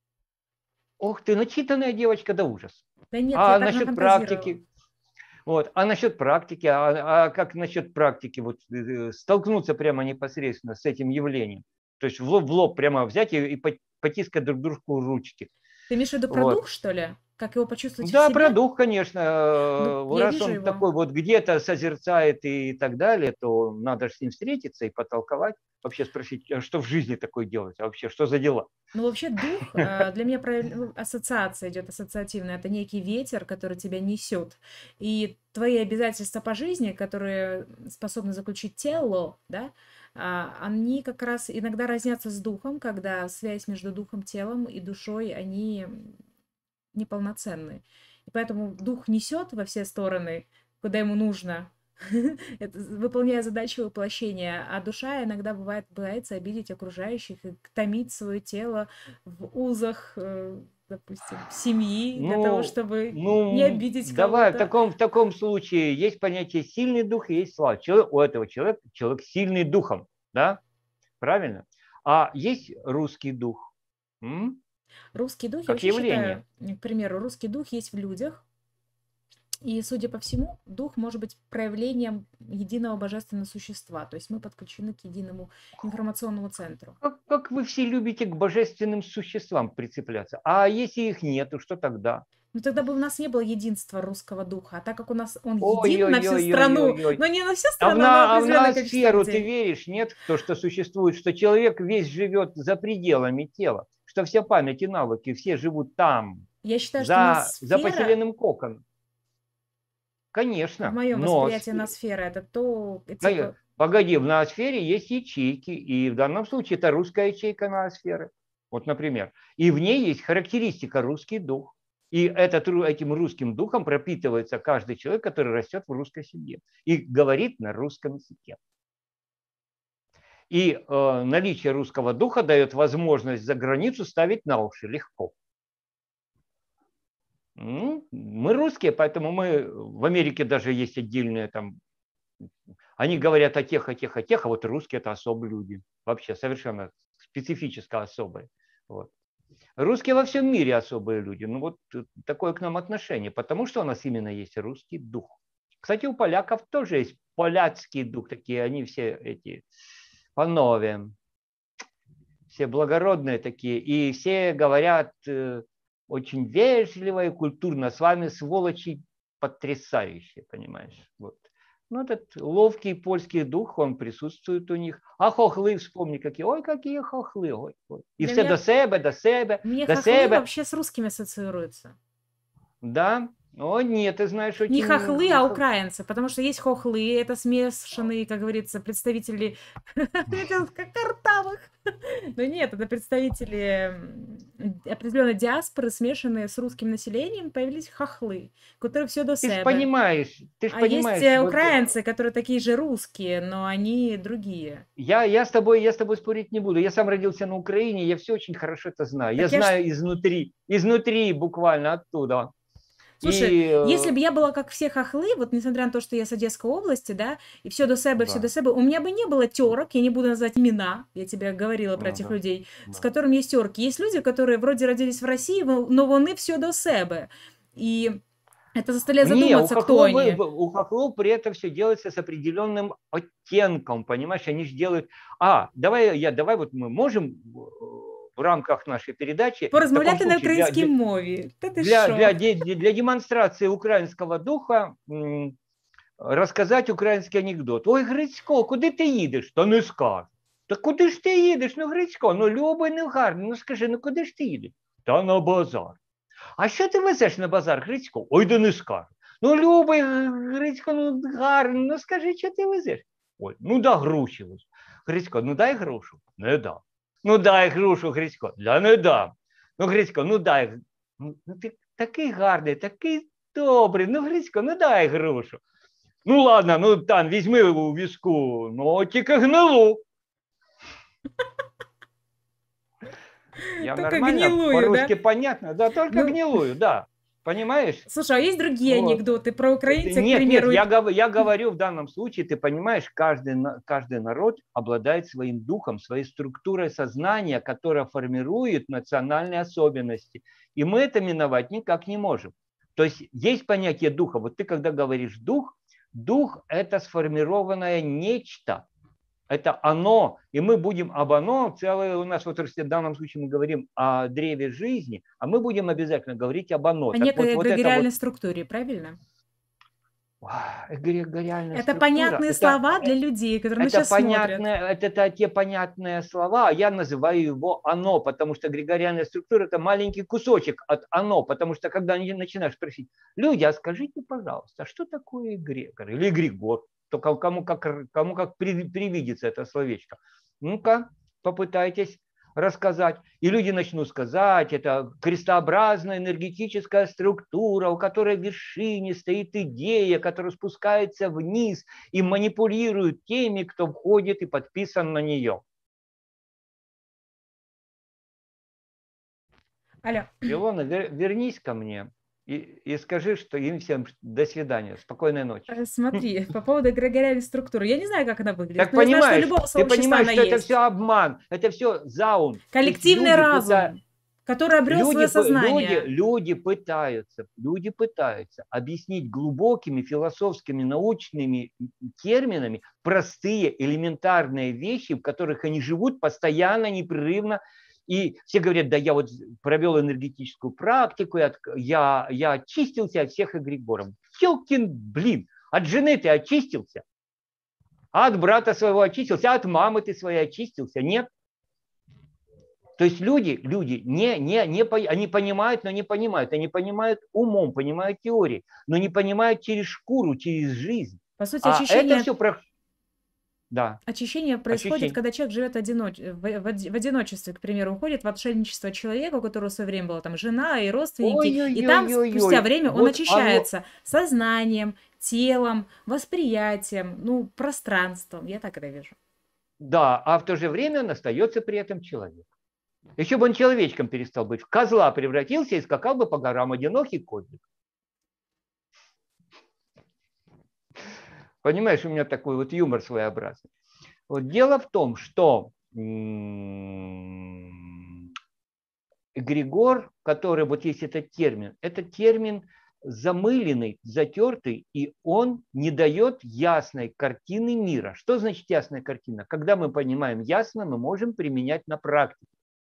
Ох ты, начитанная девочка до ужаса. Да нет, я А так насчет нафантазировала. практики? Вот. А насчет практики, а, а как насчет практики, вот э, столкнуться прямо непосредственно с этим явлением, то есть в лоб в лоб прямо взять и, и по- потискать друг дружку ручки. Ты имеешь в виду про Вот. дух, что ли? Как его почувствовать в Да, про себе? дух, конечно. Ну, э, я Раз вижу он его. такой вот где-то созерцает и так далее, то надо же с ним встретиться и потолковать. Вообще спросить, а что в жизни такое делать? А вообще, что за дела? Ну, вообще дух, э, для меня прояв- ну, ассоциация идет ассоциативная. Это некий ветер, который тебя несет. И твои обязательства по жизни, которые способны заключить тело, да, а, они как раз иногда разнятся с духом, когда связь между духом, телом и душой, они неполноценны. И поэтому дух несет во все стороны, куда ему нужно, это, выполняя задачу воплощения, а душа иногда бывает пытается обидеть окружающих и томить свое тело в узах, э, допустим, семьи, для того, Ну, чтобы не ну, обидеть давай, в кого-то. таком, в таком случае есть понятие сильный дух и есть слабый. Человек, у этого человека человек сильный духом, да? Правильно? А есть русский дух, м? Русский дух, я Как вообще считаю, явление. к примеру, русский дух есть в людях, и, судя по всему, дух может быть проявлением единого божественного существа, то есть мы подключены к единому информационному центру. Как, как вы все любите к божественным существам прицепляться. А если их нету, что тогда? Ну, тогда бы у нас не было единства русского духа, а так как у нас он един на всю страну, Ой-ой-ой-ой-ой. но не на всю А в, страну, а на на, а в определенное количество ноосферу ты людей. веришь, нет, в то, что существует, что человек весь живет за пределами тела, что вся память и навыки, все живут там, Я считаю, что за, за ноосфера, поселенным коконом. в Конечно, моем но восприятии сфе- ноосфера, это то, кон- типа, погоди, в ноосфере есть ячейки, и в данном случае это русская ячейка ноосферы. Вот, например. И в ней есть характеристика русский дух. И этот, ру- этим русским духом пропитывается каждый человек, который растет в русской семье и говорит на русском языке. И э, наличие русского духа дает возможность за границу ставить на уши легко. Ну, мы русские, поэтому мы в Америке даже есть отдельные там. Они говорят о тех, о тех, о тех, а вот русские это особые люди. Вообще совершенно специфически особые. Вот. Русские во всем мире особые люди. Ну вот такое к нам отношение, потому что у нас именно есть русский дух. Кстати, у поляков тоже есть поляцкий дух, такие они все эти панове, все благородные такие, и все говорят э, очень вежливо и культурно. С вами, сволочи, потрясающие, понимаешь? Вот. Ну, этот ловкий польский дух, он присутствует у них. А хохлы, вспомни, какие. Ой, какие хохлы. Ой, ой. И для все до меня, себе, до себе, мне до хохлы себе. вообще с русскими ассоциируются. Да? О, нет, ты знаешь, Не очень... хохлы, а украинцы, потому что есть хохлы, это смешанные, как говорится, представители картавых. Но нет, это представители м, определенной диаспоры, смешанные с русским населением, появились хохлы, которые все до Ты же себе. понимаешь, ты же А есть понимаешь, э, вот украинцы, которые такие же русские, но они другие. я, я, с тобой, я с тобой спорить не буду. Я сам родился на Украине, я все очень хорошо это знаю. Я Так я ж знаю изнутри, изнутри буквально оттуда. Слушай, И если э, бы я была как все хохлы, вот несмотря на то, что я с Одесской области, да, и все до себя, все до да, себя, у меня бы не было терок, я не буду называть имена, я тебе говорила про ну этих да, людей, с да. которыми есть терки. Есть люди, которые вроде родились в России, но но вони все до себе. И это заставляет Не, у задуматься, кто хохлов, вы- они. вы- у хохлов при этом все делается с определенным оттенком, понимаешь? Они же делают... А, давай, я, давай вот мы можем э, в рамках нашей передачи, в таком Порозмовляти на случае, для, українській для, мові. Та ти для, що? для, де- для демонстрации украинского духа м, розказати український анекдот. Ой, Грицько, куди ти їдеш? Та не скаж. Та куди ж ти їдеш? Ну, Грицько, ну любий, ну гарний, ну скажи, ну куди ж ти їдеш? Та на базар. А що ти везеш на базар, Грицько? Ой, да не скажу. Ну, любий, Грицько, ну гарний, ну скажи, що ти везеш? Ой, ну да груші. везу. Грицько, ну дай грушу. Не дам. Ну дай грушу, Грицько. Да не дам. Ну, Грицько, ну дай. Ну, ти такий гарний, такий добрий. Ну, Грицько, ну дай грушу. Ну ладно, ну там візьми у візку, ну тільки гнилу. Я Только нормально, гнилую, да? по-русски понятно, да, только Ну, гнилую, да. Понимаешь? слушай, а есть другие Вот. анекдоты про украинцев, к Нет, нет, примеру? я, и- гов- я говорю в данном случае, ты понимаешь, каждый, на- каждый народ обладает своим духом, своей структурой сознания, которая формирует национальные особенности. И мы это миновать никак не можем. То есть есть понятие духа. Вот ты когда говоришь дух, дух – это сформированное нечто. Это оно, и мы будем об оно, целое у нас вот в данном случае мы говорим о древе жизни, а мы будем обязательно говорить об оно. О Так вот, некой вот это вот эгрегориальной структуре, правильно? эгрегориальная Это структура, понятные это, слова для людей, которые нас это сейчас смотрят. понятное, это, это те понятные слова, а я называю его оно, потому что эгрегориальная структура – это маленький кусочек от оно, потому что когда начинаешь спросить, люди, а скажите, пожалуйста, а что такое эгрегор или эгрегор? То кому как, кому как привидится это словечко. Ну-ка, попытайтесь рассказать. И люди начнут сказать, это крестообразная энергетическая структура, у которой в вершине стоит идея, которая спускается вниз и манипулирует теми, кто входит и подписан на нее. Алло. Илона, вер, вернись ко мне и, и скажи, что им всем до свидания, спокойной ночи. Э, Смотри, по поводу эгрегориальной структуры. Я не знаю, как она выглядит, Так но я знаю, что у понимаешь, любого ты сообщества понимаешь, она что это есть. все обман, это все заум. Коллективный люди пытаются, разум, который обрел люди, свое люди, сознание. люди пытаются, люди пытаются объяснить глубокими философскими научными терминами простые элементарные вещи, в которых они живут постоянно, непрерывно. И все говорят, да я вот провел энергетическую практику, я, я очистился от всех эгрегоров. Ёлкин блин, от жены ты очистился, а от брата своего очистился, а от мамы ты своей очистился. Нет. То есть люди, люди не, не, не, они понимают, но не понимают. Они понимают умом, понимают теорией, но не понимают через шкуру, через жизнь. По сути, А это очищение, все про... Да, очищение происходит, очищение. когда человек живет одиноч... в, в, в одиночестве, к примеру, уходит в отшельничество человека, у которого в свое время была там жена и родственники, и там спустя Ой-ой-ой-ой-ой. время он Вот очищается сознанием, телом, восприятием, ну, пространством. Я так это вижу. Да, а в то же время он остается при этом человек. Еще бы он человечком перестал быть. В козла превратился и скакал бы по горам одинокий козлик. Понимаешь, у меня такой вот юмор своеобразный. Вот дело в том, что эгрегор, который, вот есть этот термин, это термин замыленный, затертый, и он не дает ясной картины мира. Что значит ясная картина? Когда мы понимаем ясно, мы можем применять на практике.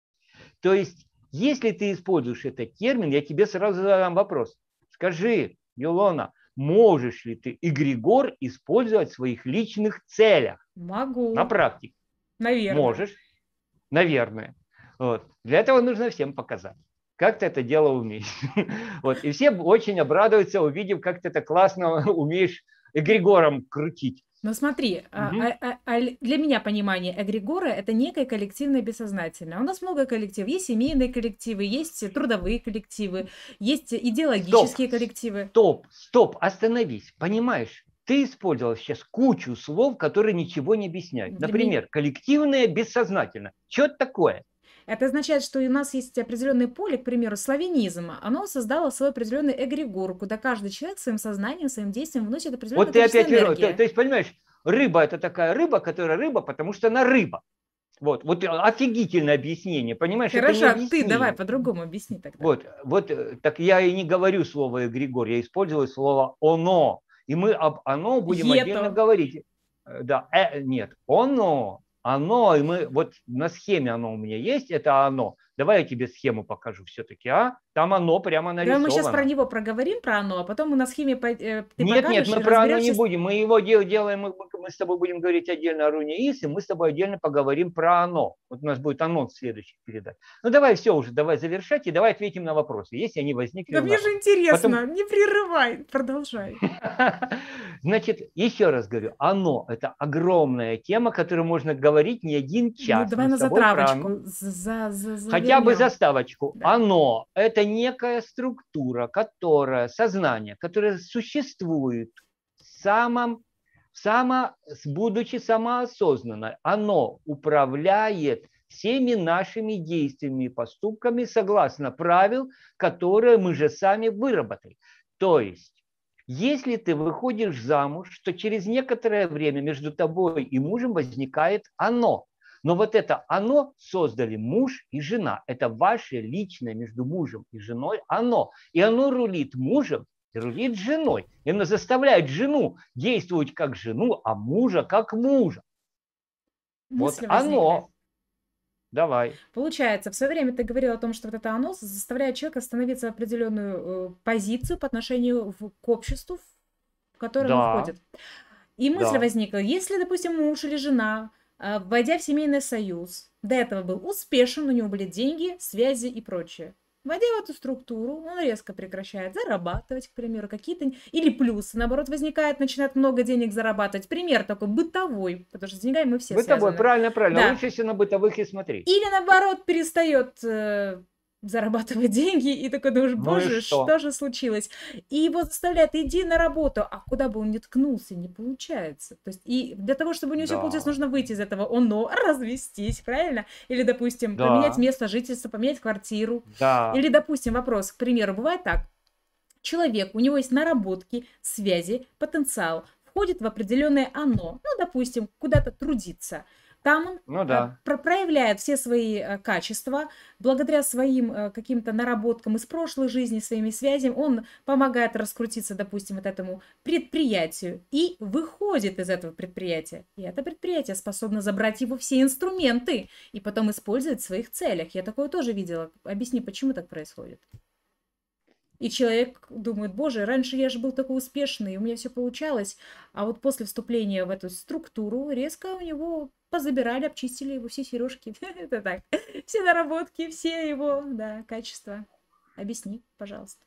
То есть, если ты используешь этот термин, я тебе сразу задам вопрос. Скажи, Илона, можешь ли ты эгрегор использовать в своих личных целях? Могу. На практике. Наверное. Можешь. Наверное. Вот. Для этого нужно всем показать, как ты это дело умеешь. Вот. И все очень обрадуются, увидев, как ты это классно умеешь эгрегором крутить. Но смотри, угу. а, а, а для меня понимание эгрегора – это некое коллективное бессознательное. У нас много коллективов. Есть семейные коллективы, есть трудовые коллективы, есть идеологические стоп, коллективы. Стоп, стоп, остановись. Понимаешь, ты использовал сейчас кучу слов, которые ничего не объясняют. Для Например, меня... коллективное бессознательно. Что это такое? Это означает, что у нас есть определенное поле, к примеру, славянизма. Оно создало свой определенный эгрегор, куда каждый человек своим сознанием, своим действием вносит определенное вот количество энергии. Вот ты опять, то, то есть, понимаешь, рыба – это такая рыба, которая рыба, потому что она рыба. Вот, вот офигительное объяснение, понимаешь? Хорошо, это не ты давай по-другому объясни тогда. Вот, вот, так я и не говорю слово эгрегор, я использую слово оно. И мы об оно будем Ето. отдельно говорить. Да, э, нет, оно. Оно, и мы, вот на схеме оно у меня есть, это оно. Давай я тебе схему покажу все-таки, а? Там оно прямо нарисовано. Да, мы сейчас про него проговорим, про оно, а потом мы на схеме э, ты Нет, покажешь, нет, мы про оно не будем. Мы его делаем, мы, мы с тобой будем говорить отдельно о руне Ис, и мы с тобой отдельно поговорим про оно. Вот у нас будет анонс следующих передач. Ну давай все уже, давай завершать, и давай ответим на вопросы, если они возникли. Да мне же интересно, Потом... не прерывай, продолжай. Значит, еще раз говорю, оно – это огромная тема, которую можно говорить не один час. Ну, давай на затравочку. За, за, за Хотя бы заставочку. Да. Оно – это некая структура, которая, сознание, которое существует в самом, само, будучи самоосознанно. Оно управляет всеми нашими действиями и поступками согласно правил, которые мы же сами выработали. То есть, если ты выходишь замуж, то через некоторое время между тобой и мужем возникает оно. Но вот это оно создали муж и жена. Это ваше личное между мужем и женой оно. И оно рулит мужем и рулит женой. И оно заставляет жену действовать как жену, а мужа как мужа. Мысли Вот возникли. оно. Давай. Получается, в свое время ты говорил о том, что вот это оно заставляет человека становиться в определенную э, позицию по отношению в- к обществу, в которое он Да, входит. И мысль да. возникла, если, допустим, муж или жена, э, войдя в семейный союз, до этого был успешен, у него были деньги, связи и прочее. Войдя в эту структуру, он резко прекращает зарабатывать, к примеру, какие-то... Или плюсы, наоборот, возникает, начинает много денег зарабатывать. Пример такой бытовой, потому что с деньгами мы все Бытовой, связаны. правильно, правильно. Да. Лучше, если на бытовых и смотреть. Или наоборот перестает э, зарабатывать деньги и такой думаешь, Ну и боже, что? что же случилось? И его заставляют, иди на работу, а куда бы он ни ткнулся, не получается. То есть и для того, чтобы у него все получилось, Да, нужно выйти из этого оно, развестись, правильно? Или, допустим, поменять да, место жительства, поменять квартиру. да. Или, допустим, вопрос, к примеру, бывает так. Человек, у него есть наработки, связи, потенциал, входит в определенное оно, ну, допустим, куда-то трудиться. Там он Ну э, да. про- проявляет все свои э, качества, благодаря своим э, каким-то наработкам из прошлой жизни, своими связями, он помогает раскрутиться, допустим, вот этому предприятию и выходит из этого предприятия. И это предприятие способно забрать его все инструменты и потом использовать в своих целях. Я такое тоже видела. Объясни, почему так происходит? И человек думает, боже, раньше я же был такой успешный, у меня все получалось, а вот после вступления в эту структуру резко у него позабирали, обчистили его все сережки. Это так. Все наработки, все его, да, качества. Объясни, пожалуйста.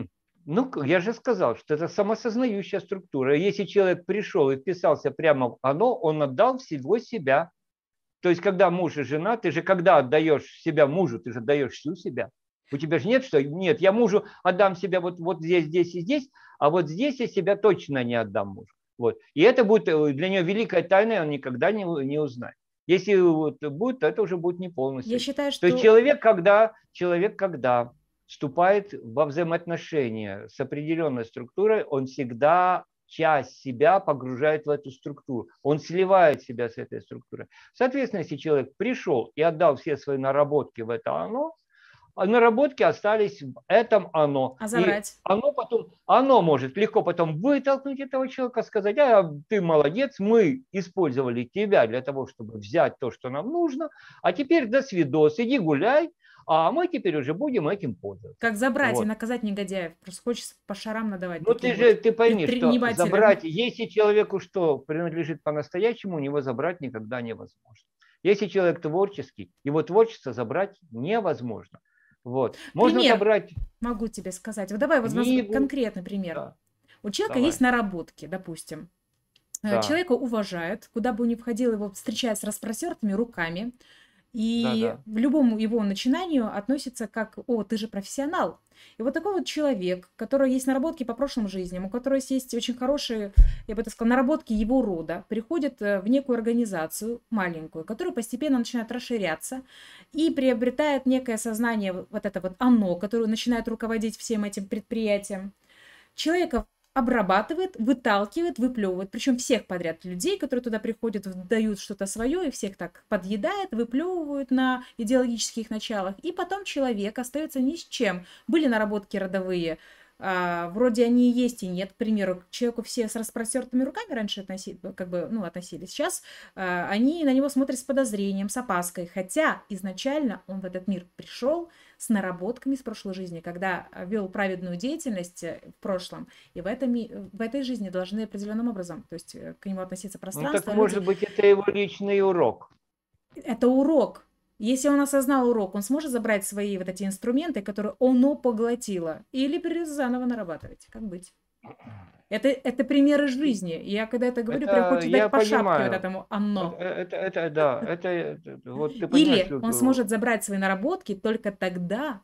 Ну, к- я же сказал, что это самосознающая структура. Если человек пришел и вписался прямо в оно, он отдал всего себя. То есть, когда муж и жена, ты же когда отдаешь себя мужу, ты же отдаешь всю себя. У тебя же нет, что нет, я мужу отдам себя вот, вот здесь, здесь и здесь, а вот здесь я себя точно не отдам мужу. Вот. И это будет э, для него великая тайна, и он никогда не, у- не узнает. Если вот будет, то это уже будет не Я полностью. считаю, То есть что человек, когда, человек, когда вступает во взаимоотношения с определенной структурой, он всегда часть себя погружает в эту структуру. Он сливает себя с этой структурой. Соответственно, если человек пришел и отдал все свои наработки в это оно, а наработки остались в этом оно. а И забрать. оно потом, оно может легко потом вытолкнуть этого человека, сказать, а ты молодец, мы использовали тебя для того, чтобы взять то, что нам нужно, а теперь до свидос, иди гуляй, а мы теперь уже будем этим пользоваться. Как забрать и Вот. наказать негодяев. Просто хочется по шарам надавать Ну ты таким же, вот ты пойми, что предпринимателям. забрать, если человеку что принадлежит по-настоящему, у него забрать никогда невозможно. Если человек творческий, его творчество забрать невозможно. Вот. Можно Пример забрать могу тебе сказать. Вот давай вот воз- книгу. конкретный пример. Да, У человека давай. есть наработки, допустим. Э, Да, Человека уважают, куда бы он ни входил, его встречают с распростертыми руками. да, И да. в любому его начинанию относится как, о, ты же профессионал. И вот такой вот человек, у которого есть наработки по прошлым жизням, у которого есть очень хорошие, я бы так сказала, наработки его рода, приходит э, в некую организацию маленькую, которая постепенно начинает расширяться и приобретает некое сознание, вот вот это вот оно, которое начинает руководить всем этим предприятием. Человека обрабатывает, выталкивает, выплевывает, причем всех подряд людей, которые туда приходят, дают что-то свое, и всех так подъедает, выплевывают на идеологических началах, и потом человек остается ни с чем. Были наработки родовые, а, вроде они и есть и нет, к примеру, к человеку все с распростертыми руками раньше относили, как бы, ну, относились, сейчас а, они на него смотрят с подозрением, с опаской, хотя изначально он в этот мир пришел с наработками с прошлой жизни, когда вел праведную деятельность э, в прошлом, и в, этом, ми- в этой жизни должны определенным образом, то есть э, к нему относиться Ну так пространство, люди. может быть это его личный урок. Это урок. Если он осознал урок, он сможет забрать свои вот эти инструменты, которые оно поглотило, или придется заново нарабатывать. Как быть? Это, это примеры жизни. И я когда это говорю, прям Это хочется я дать по шапке вот понимаю. этому Это, оно. это, это- да, это, это- вот ты понимаешь, Или что он сможет забрать свои наработки только тогда,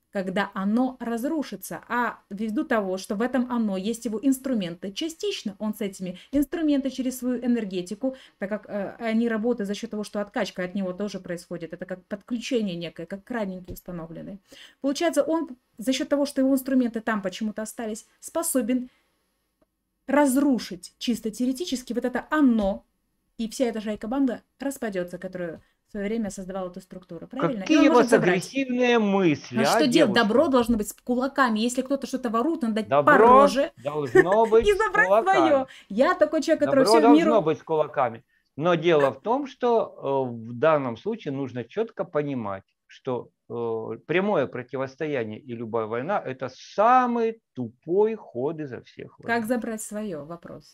когда оно разрушится. А ввиду того, что в этом оно есть его инструменты, частично он с этими инструментами через свою энергетику, так как э, они работают за счет того, что откачка от него тоже происходит, это как подключение некое, как краненькие установленные. Получается, он за счет того, что его инструменты там почему-то остались, способен разрушить чисто теоретически вот это оно, и вся эта шайка-банда распадется, которую в свое время создавала эту структуру, правильно? И он Какие у может вас забрать. агрессивные мысли, Но а, что делать? девушка? Добро должно быть с кулаками. Если кто-то что-то ворует, надо дать по Добро роже должно быть и с забрать свое. кулаками. Я такой человек, который Добро все должно миру... быть с кулаками. Но дело в том, что э, в данном случае нужно четко понимать, что э, прямое противостояние и любая война – это самый тупой ход изо всех Как войн. забрать свое? Вопрос.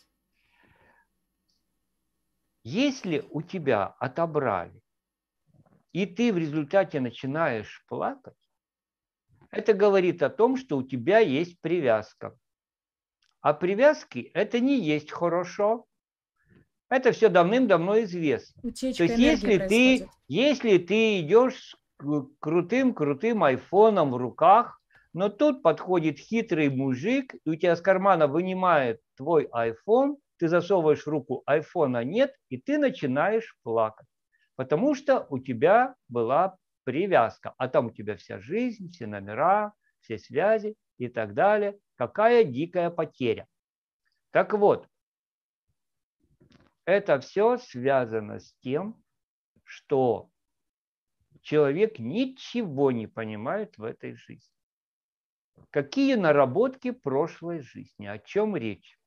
Если у тебя отобрали, и ты в результате начинаешь плакать, это говорит о том, что у тебя есть привязка. А привязки – это не есть хорошо. Это все давным-давно известно. То Утечка есть энергии если ты, происходит. если ты идешь с крутым-крутым айфоном в руках, но тут подходит хитрый мужик, и у тебя с кармана вынимает твой айфон, ты засовываешь в руку, айфона нет, и ты начинаешь плакать. Потому что у тебя была привязка, а там у тебя вся жизнь, все номера, все связи и так далее. Какая дикая потеря. Так вот, это все связано с тем, что человек ничего не понимает в этой жизни. Какие наработки прошлой жизни? О чем речь?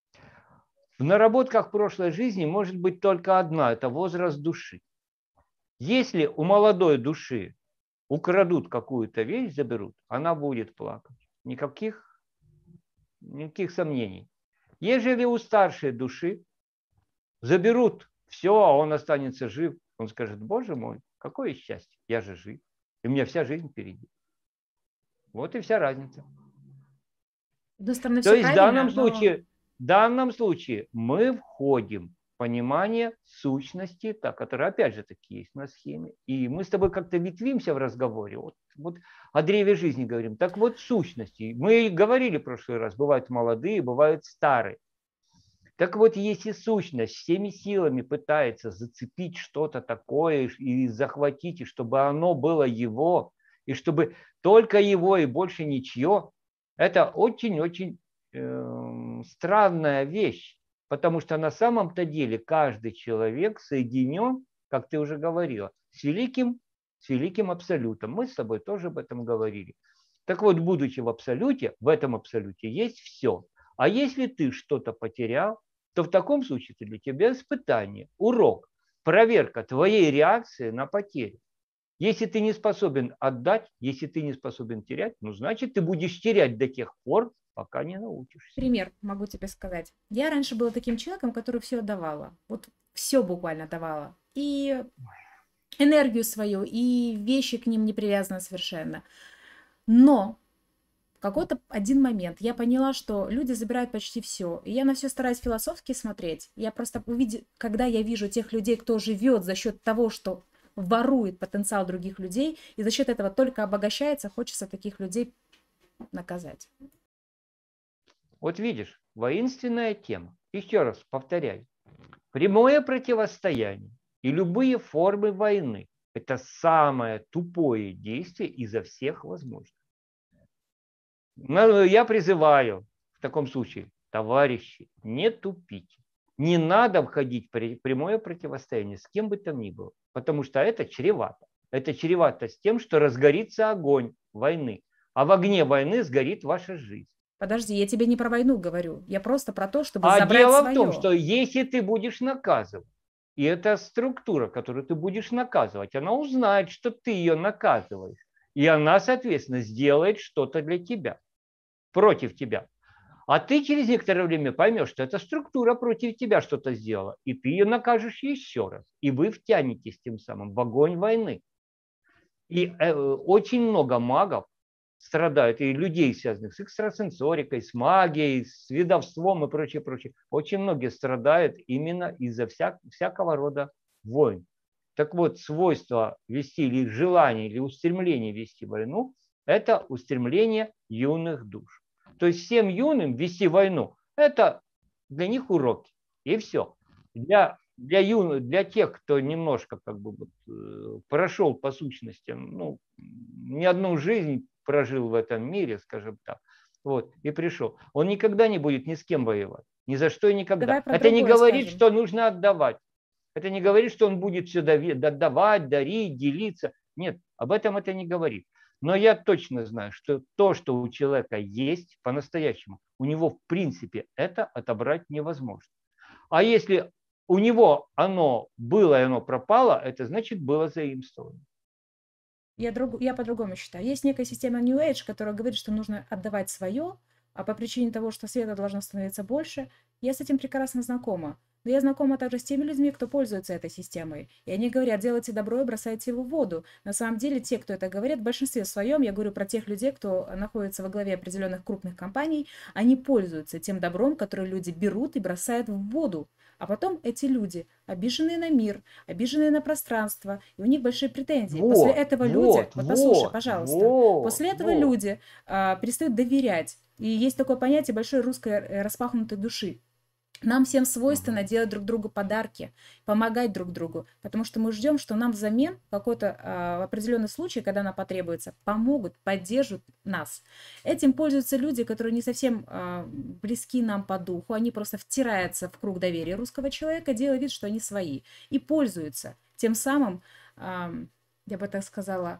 В наработках прошлой жизни может быть только одна – это возраст души. Если у молодой души украдут какую-то вещь, заберут, она будет плакать. Никаких, никаких сомнений. Ежели у старшей души заберут все, а он останется жив, он скажет: боже мой, какое счастье, я же жив, и у меня вся жизнь впереди. Вот и вся разница. С одной стороны, То все есть в правильно, данном но случае, в данном случае мы входим в понимание сущности, та, которая опять же таки есть на схеме. И мы с тобой как-то ветвимся в разговоре. Вот, вот о древе жизни говорим. Так вот, сущности. Мы говорили в прошлый раз, бывают молодые, бывают старые. Так вот, если сущность всеми силами пытается зацепить что-то такое и захватить, и чтобы оно было его, и чтобы только его и больше ничье, это очень-очень э, странная вещь, потому что на самом-то деле каждый человек соединен, как ты уже говорила, с великим, с великим абсолютом. Мы с тобой тоже об этом говорили. Так вот, будучи в абсолюте, в этом абсолюте есть все. А если ты что-то потерял, то в таком случае это для тебя испытание, урок, проверка твоей реакции на потерю. Если ты не способен отдать, если ты не способен терять, ну, значит, ты будешь терять до тех пор, пока не научишься. пример могу тебе сказать. Я раньше была таким человеком, который все давала. Вот все буквально давала. И энергию свою, и вещи к ним не привязаны совершенно. Но в какой-то один момент я поняла, что люди забирают почти все. И я на все стараюсь философски смотреть. Я просто увидела, когда я вижу тех людей, кто живет за счет того, что ворует потенциал других людей, и за счет этого только обогащается, хочется таких людей наказать. Вот видишь, воинственная тема. Еще раз повторяю. Прямое противостояние и любые формы войны – это самое тупое действие изо всех возможных. Я призываю в таком случае, товарищи, не тупите. Не надо входить в прямое противостояние с кем бы то ни было, потому что это чревато. Это чревато с тем, что разгорится огонь войны, а в огне войны сгорит ваша жизнь. Подожди, я тебе не про войну говорю, я просто про то, чтобы А забрать дело свое. в том, что если ты будешь наказывать, и эта структура, которую ты будешь наказывать, она узнает, что ты ее наказываешь, и она, соответственно, сделает что-то для тебя, против тебя. А ты через некоторое время поймешь, что эта структура против тебя что-то сделала, и ты ее накажешь еще раз. И вы втянетесь тем самым в огонь войны. И э, очень много магов страдают, и людей, связанных с экстрасенсорикой, с магией, с ведовством и прочее, прочее. Очень многие страдают именно из-за всяк, всякого рода войн. Так вот, свойство вести или желание, или устремление вести войну Это устремление юных душ. То есть всем юным вести войну – это для них уроки. И все. Для, для, юн, для тех, кто немножко как бы вот, э, прошел по сущностям, ну, не одну жизнь прожил в этом мире, скажем так, вот, и пришел. Он никогда не будет ни с кем воевать. Ни за что и никогда. Давай про Это не другое говорит, скажем. что нужно отдавать. Это не говорит, что он будет все отдавать, дарить, делиться. Нет, об этом это не говорит. Но я точно знаю, что то, что у человека есть по-настоящему, у него в принципе это отобрать невозможно. А если у него оно было и оно пропало, это значит было заимствовано. Я, друг, я по-другому считаю. Есть некая система New Age, которая говорит, что нужно отдавать свое, а по причине того, что света должно становиться больше, я с этим прекрасно знакома. Но я знакома также с теми людьми, кто пользуется этой системой. И они говорят, делайте добро и бросайте его в воду. На самом деле, те, кто это говорят, в большинстве своем, я говорю про тех людей, кто находится во главе определенных крупных компаний, они пользуются тем добром, которое люди берут и бросают в воду. А потом эти люди, обиженные на мир, обиженные на пространство, и у них большие претензии. Вот, после этого вот, люди, вот послушай, вот, пожалуйста, вот, после этого вот. люди а, перестают доверять. И есть такое понятие большой русской распахнутой души. Нам всем свойственно Мгм. делать друг другу подарки, помогать друг другу, потому что мы ждем, что нам взамен в какой-то а, в определенный случай, когда нам потребуется, помогут, поддержат нас. Этим пользуются люди, которые не совсем а, близки нам по духу, они просто втираются в круг доверия русского человека, делая вид, что они свои, и пользуются. Тем самым, а, я бы так сказала,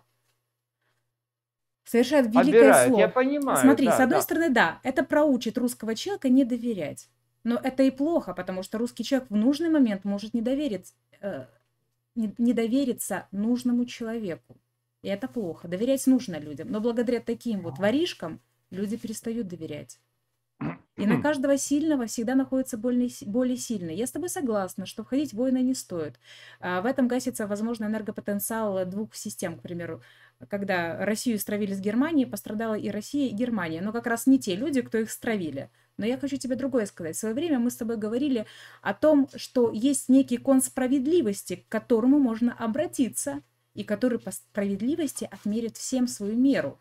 совершают великое Обирают, я зло. понимаю, Смотри, с да, одной да. стороны, да, это проучит русского человека не доверять. Но это и плохо, потому что русский человек в нужный момент может не довериться, э, не, не довериться нужному человеку. И это плохо. Доверять нужно людям. Но благодаря таким вот воришкам люди перестают доверять. И на каждого сильного всегда находится более, более сильный. Я с тобой согласна, что входить в войны не стоит. А в этом гасится, возможно, энергопотенциал двух систем, к примеру. Когда Россию стравили с Германией, пострадала и Россия, и Германия. Но как раз не те люди, кто их стравили. Но я хочу тебе другое сказать. В свое время мы с тобой говорили о том, что есть некий кон справедливости, к которому можно обратиться, и который по справедливости отмерит всем свою меру.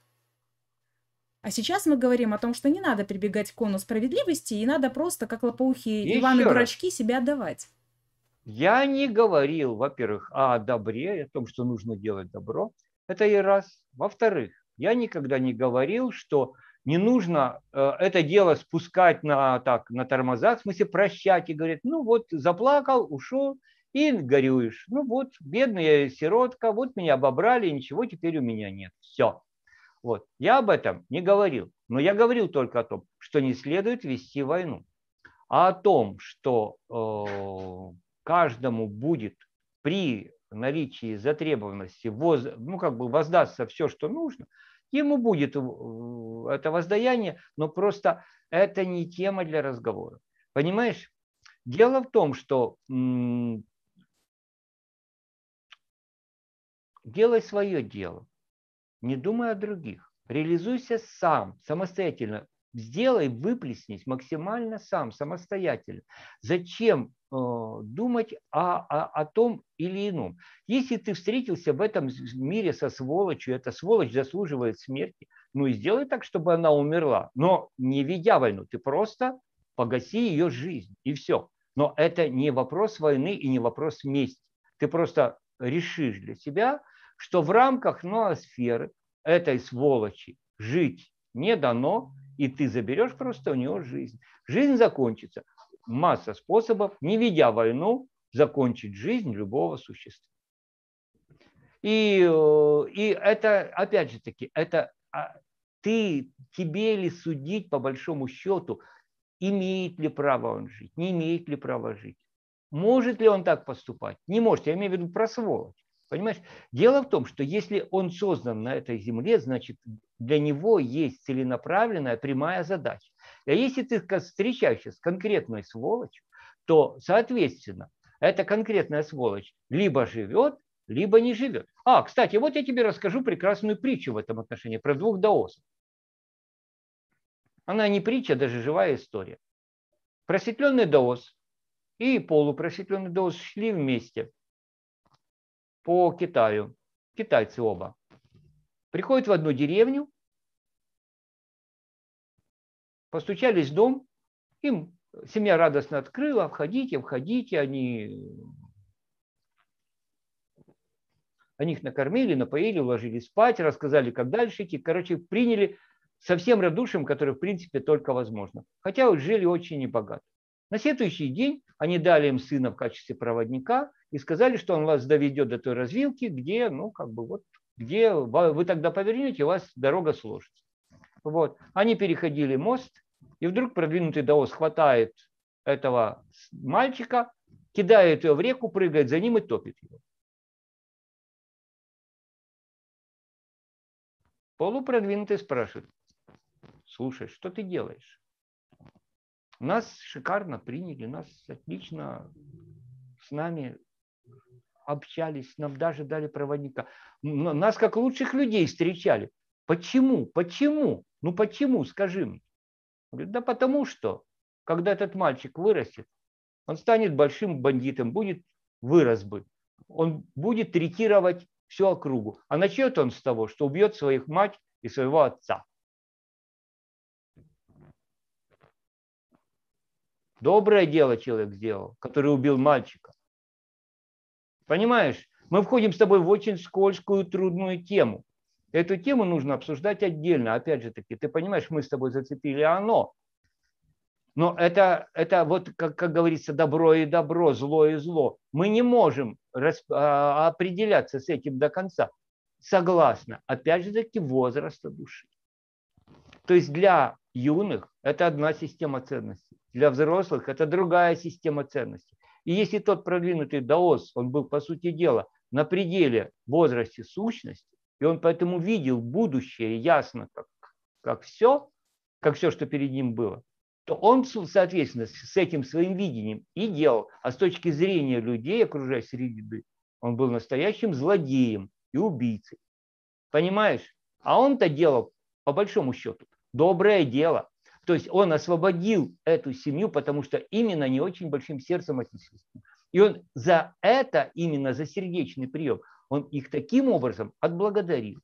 А сейчас мы говорим о том, что не надо прибегать к кону справедливости, и надо просто, как лопоухие Еще раз. Иваны-дурачки, себя отдавать. Я не говорил, во-первых, о добре, о том, что нужно делать добро. Это и раз. Во-вторых, я никогда не говорил, что не нужно э, это дело спускать на, так, на тормозах, в смысле прощать и говорить, ну вот заплакал, ушел и горюешь. Ну вот, бедная сиротка, вот меня обобрали, ничего теперь у меня нет. Все. Вот. Я об этом не говорил. Но я говорил только о том, что не следует вести войну. А о том, что э, каждому будет при наличии затребованности воз, ну, как бы воздастся все, что нужно, ему будет это воздаяние, но просто это не тема для разговора. Понимаешь? Дело в том, что м- делай свое дело, не думай о других. Реализуйся сам, самостоятельно. Сделай, выплеснись максимально сам, самостоятельно. Зачем э, думать о, о, о том или ином? Если ты встретился в этом мире со сволочью, эта сволочь заслуживает смерти, ну и сделай так, чтобы она умерла. Но не ведя войну, ты просто погаси ее жизнь, и все. Но это не вопрос войны и не вопрос мести. Ты просто решишь для себя, что в рамках ноосферы этой сволочи жить не дано, и ты заберешь просто у него жизнь. Жизнь закончится. Масса способов, не ведя войну, закончить жизнь любого существа. И, и это, опять же таки, это ты, тебе ли судить по большому счету, имеет ли право он жить, не имеет ли права жить. Может ли он так поступать? Не может. Я имею в виду про сволочь. Понимаешь? Дело в том, что если он создан на этой земле, значит, для него есть целенаправленная прямая задача. А если ты встречаешься с конкретной сволочью, то, соответственно, эта конкретная сволочь либо живет, либо не живет. А, кстати, вот я тебе расскажу прекрасную притчу в этом отношении про двух даосов. Она не притча, даже живая история. Просветленный даос и полупросветленный даос шли вместе по Китаю. Китайцы оба. Приходят в одну деревню Постучались в дом, им семья радостно открыла, входите, входите, они, они их накормили, напоили, уложили спать, рассказали, как дальше идти. Короче, приняли со всем радушием, которое в принципе только возможно. Хотя вот жили очень небогато. На следующий день они дали им сына в качестве проводника и сказали, что он вас доведет до той развилки, где, ну, как бы вот, где вы тогда повернете, у вас дорога сложится. Вот. Они переходили мост, и вдруг продвинутый даос хватает этого мальчика, кидает его в реку, прыгает за ним и топит его. Полупродвинутый спрашивает: слушай, что ты делаешь? Нас шикарно приняли, нас отлично с нами общались, нам даже дали проводника. Нас как лучших людей встречали. Почему? Почему? Ну почему, скажи мне. Говорит, да потому что, когда этот мальчик вырастет, он станет большим бандитом, будет, вырос бы. Он будет третировать всю округу. А начнет он с того, что убьет своих мать и своего отца. Доброе дело человек сделал, который убил мальчика. Понимаешь, мы входим с тобой в очень скользкую, трудную тему. Эту тему нужно обсуждать отдельно. Опять же таки, ты понимаешь, мы с тобой зацепили оно. Но это, это вот, как, как говорится, добро и добро, зло и зло. Мы не можем расп... определяться с этим до конца. Согласно, опять же таки, возраста души. То есть для юных это одна система ценностей. Для взрослых это другая система ценностей. И если тот продвинутый даос, он был, по сути дела, на пределе возрасте сущности, и он поэтому видел будущее ясно, как, как все, как все, что перед ним было, то он, соответственно, с этим своим видением и делал. А с точки зрения людей, окружающей среды, он был настоящим злодеем и убийцей. Понимаешь? А он-то делал, по большому счету, доброе дело. То есть он освободил эту семью, потому что именно не очень большим сердцем отнеслись. И он за это, именно за сердечный прием, он их таким образом отблагодарил.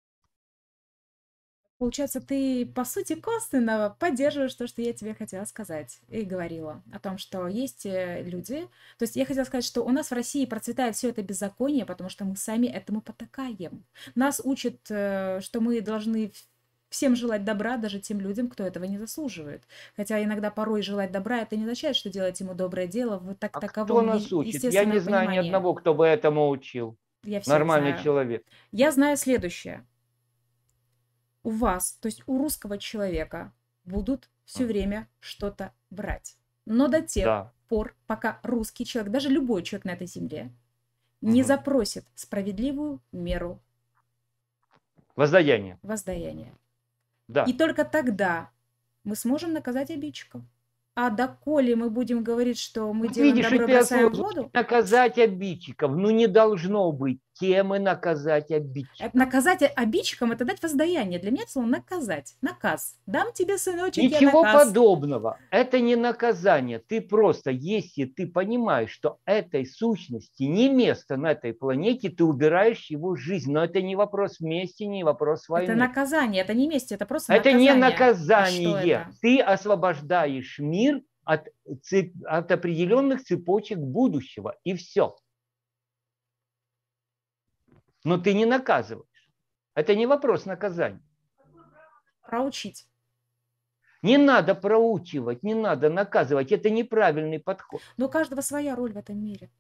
Получается, ты, по сути, косвенно поддерживаешь то, что я тебе хотела сказать и говорила о том, что есть люди. То есть я хотела сказать, что у нас в России процветает все это беззаконие, потому что мы сами этому потакаем. Нас учат, что мы должны всем желать добра, даже тем людям, кто этого не заслуживает. Хотя иногда порой желать добра, это не означает, что делать ему доброе дело в так а таковом кто нас учит? Я не знаю понимании. ни одного, кто бы этому учил. Я Нормальный человек. Я знаю следующее. У вас, то есть у русского человека, будут все время что-то брать. Но до тех да. пор, пока русский человек, даже любой человек на этой земле, не угу. запросит справедливую меру воздаяния. Воздаяния. Да. И только тогда мы сможем наказать обидчиков. А доколе мы будем говорить, что мы вот делаем видишь, добро и бросаем в воду... Наказать обидчиков. Ну, не должно быть темы наказать обидчиков. Наказать обидчикам – это дать воздаяние. Для меня это слово наказать. Наказ. Дам тебе, сыночек, ничего наказ. подобного. Это не наказание. Ты просто, если ты понимаешь, что этой сущности не место на этой планете, ты убираешь его жизнь. Но это не вопрос мести, не вопрос войны. Это наказание, это не месть, это просто это наказание. Это не наказание. А это? Ты освобождаешь мир от, цеп... от определенных цепочек будущего. И все. Но ты не наказываешь. Это не вопрос наказания. Проучить. Не надо проучивать, не надо наказывать. Это неправильный подход. Но у каждого своя роль в этом мире.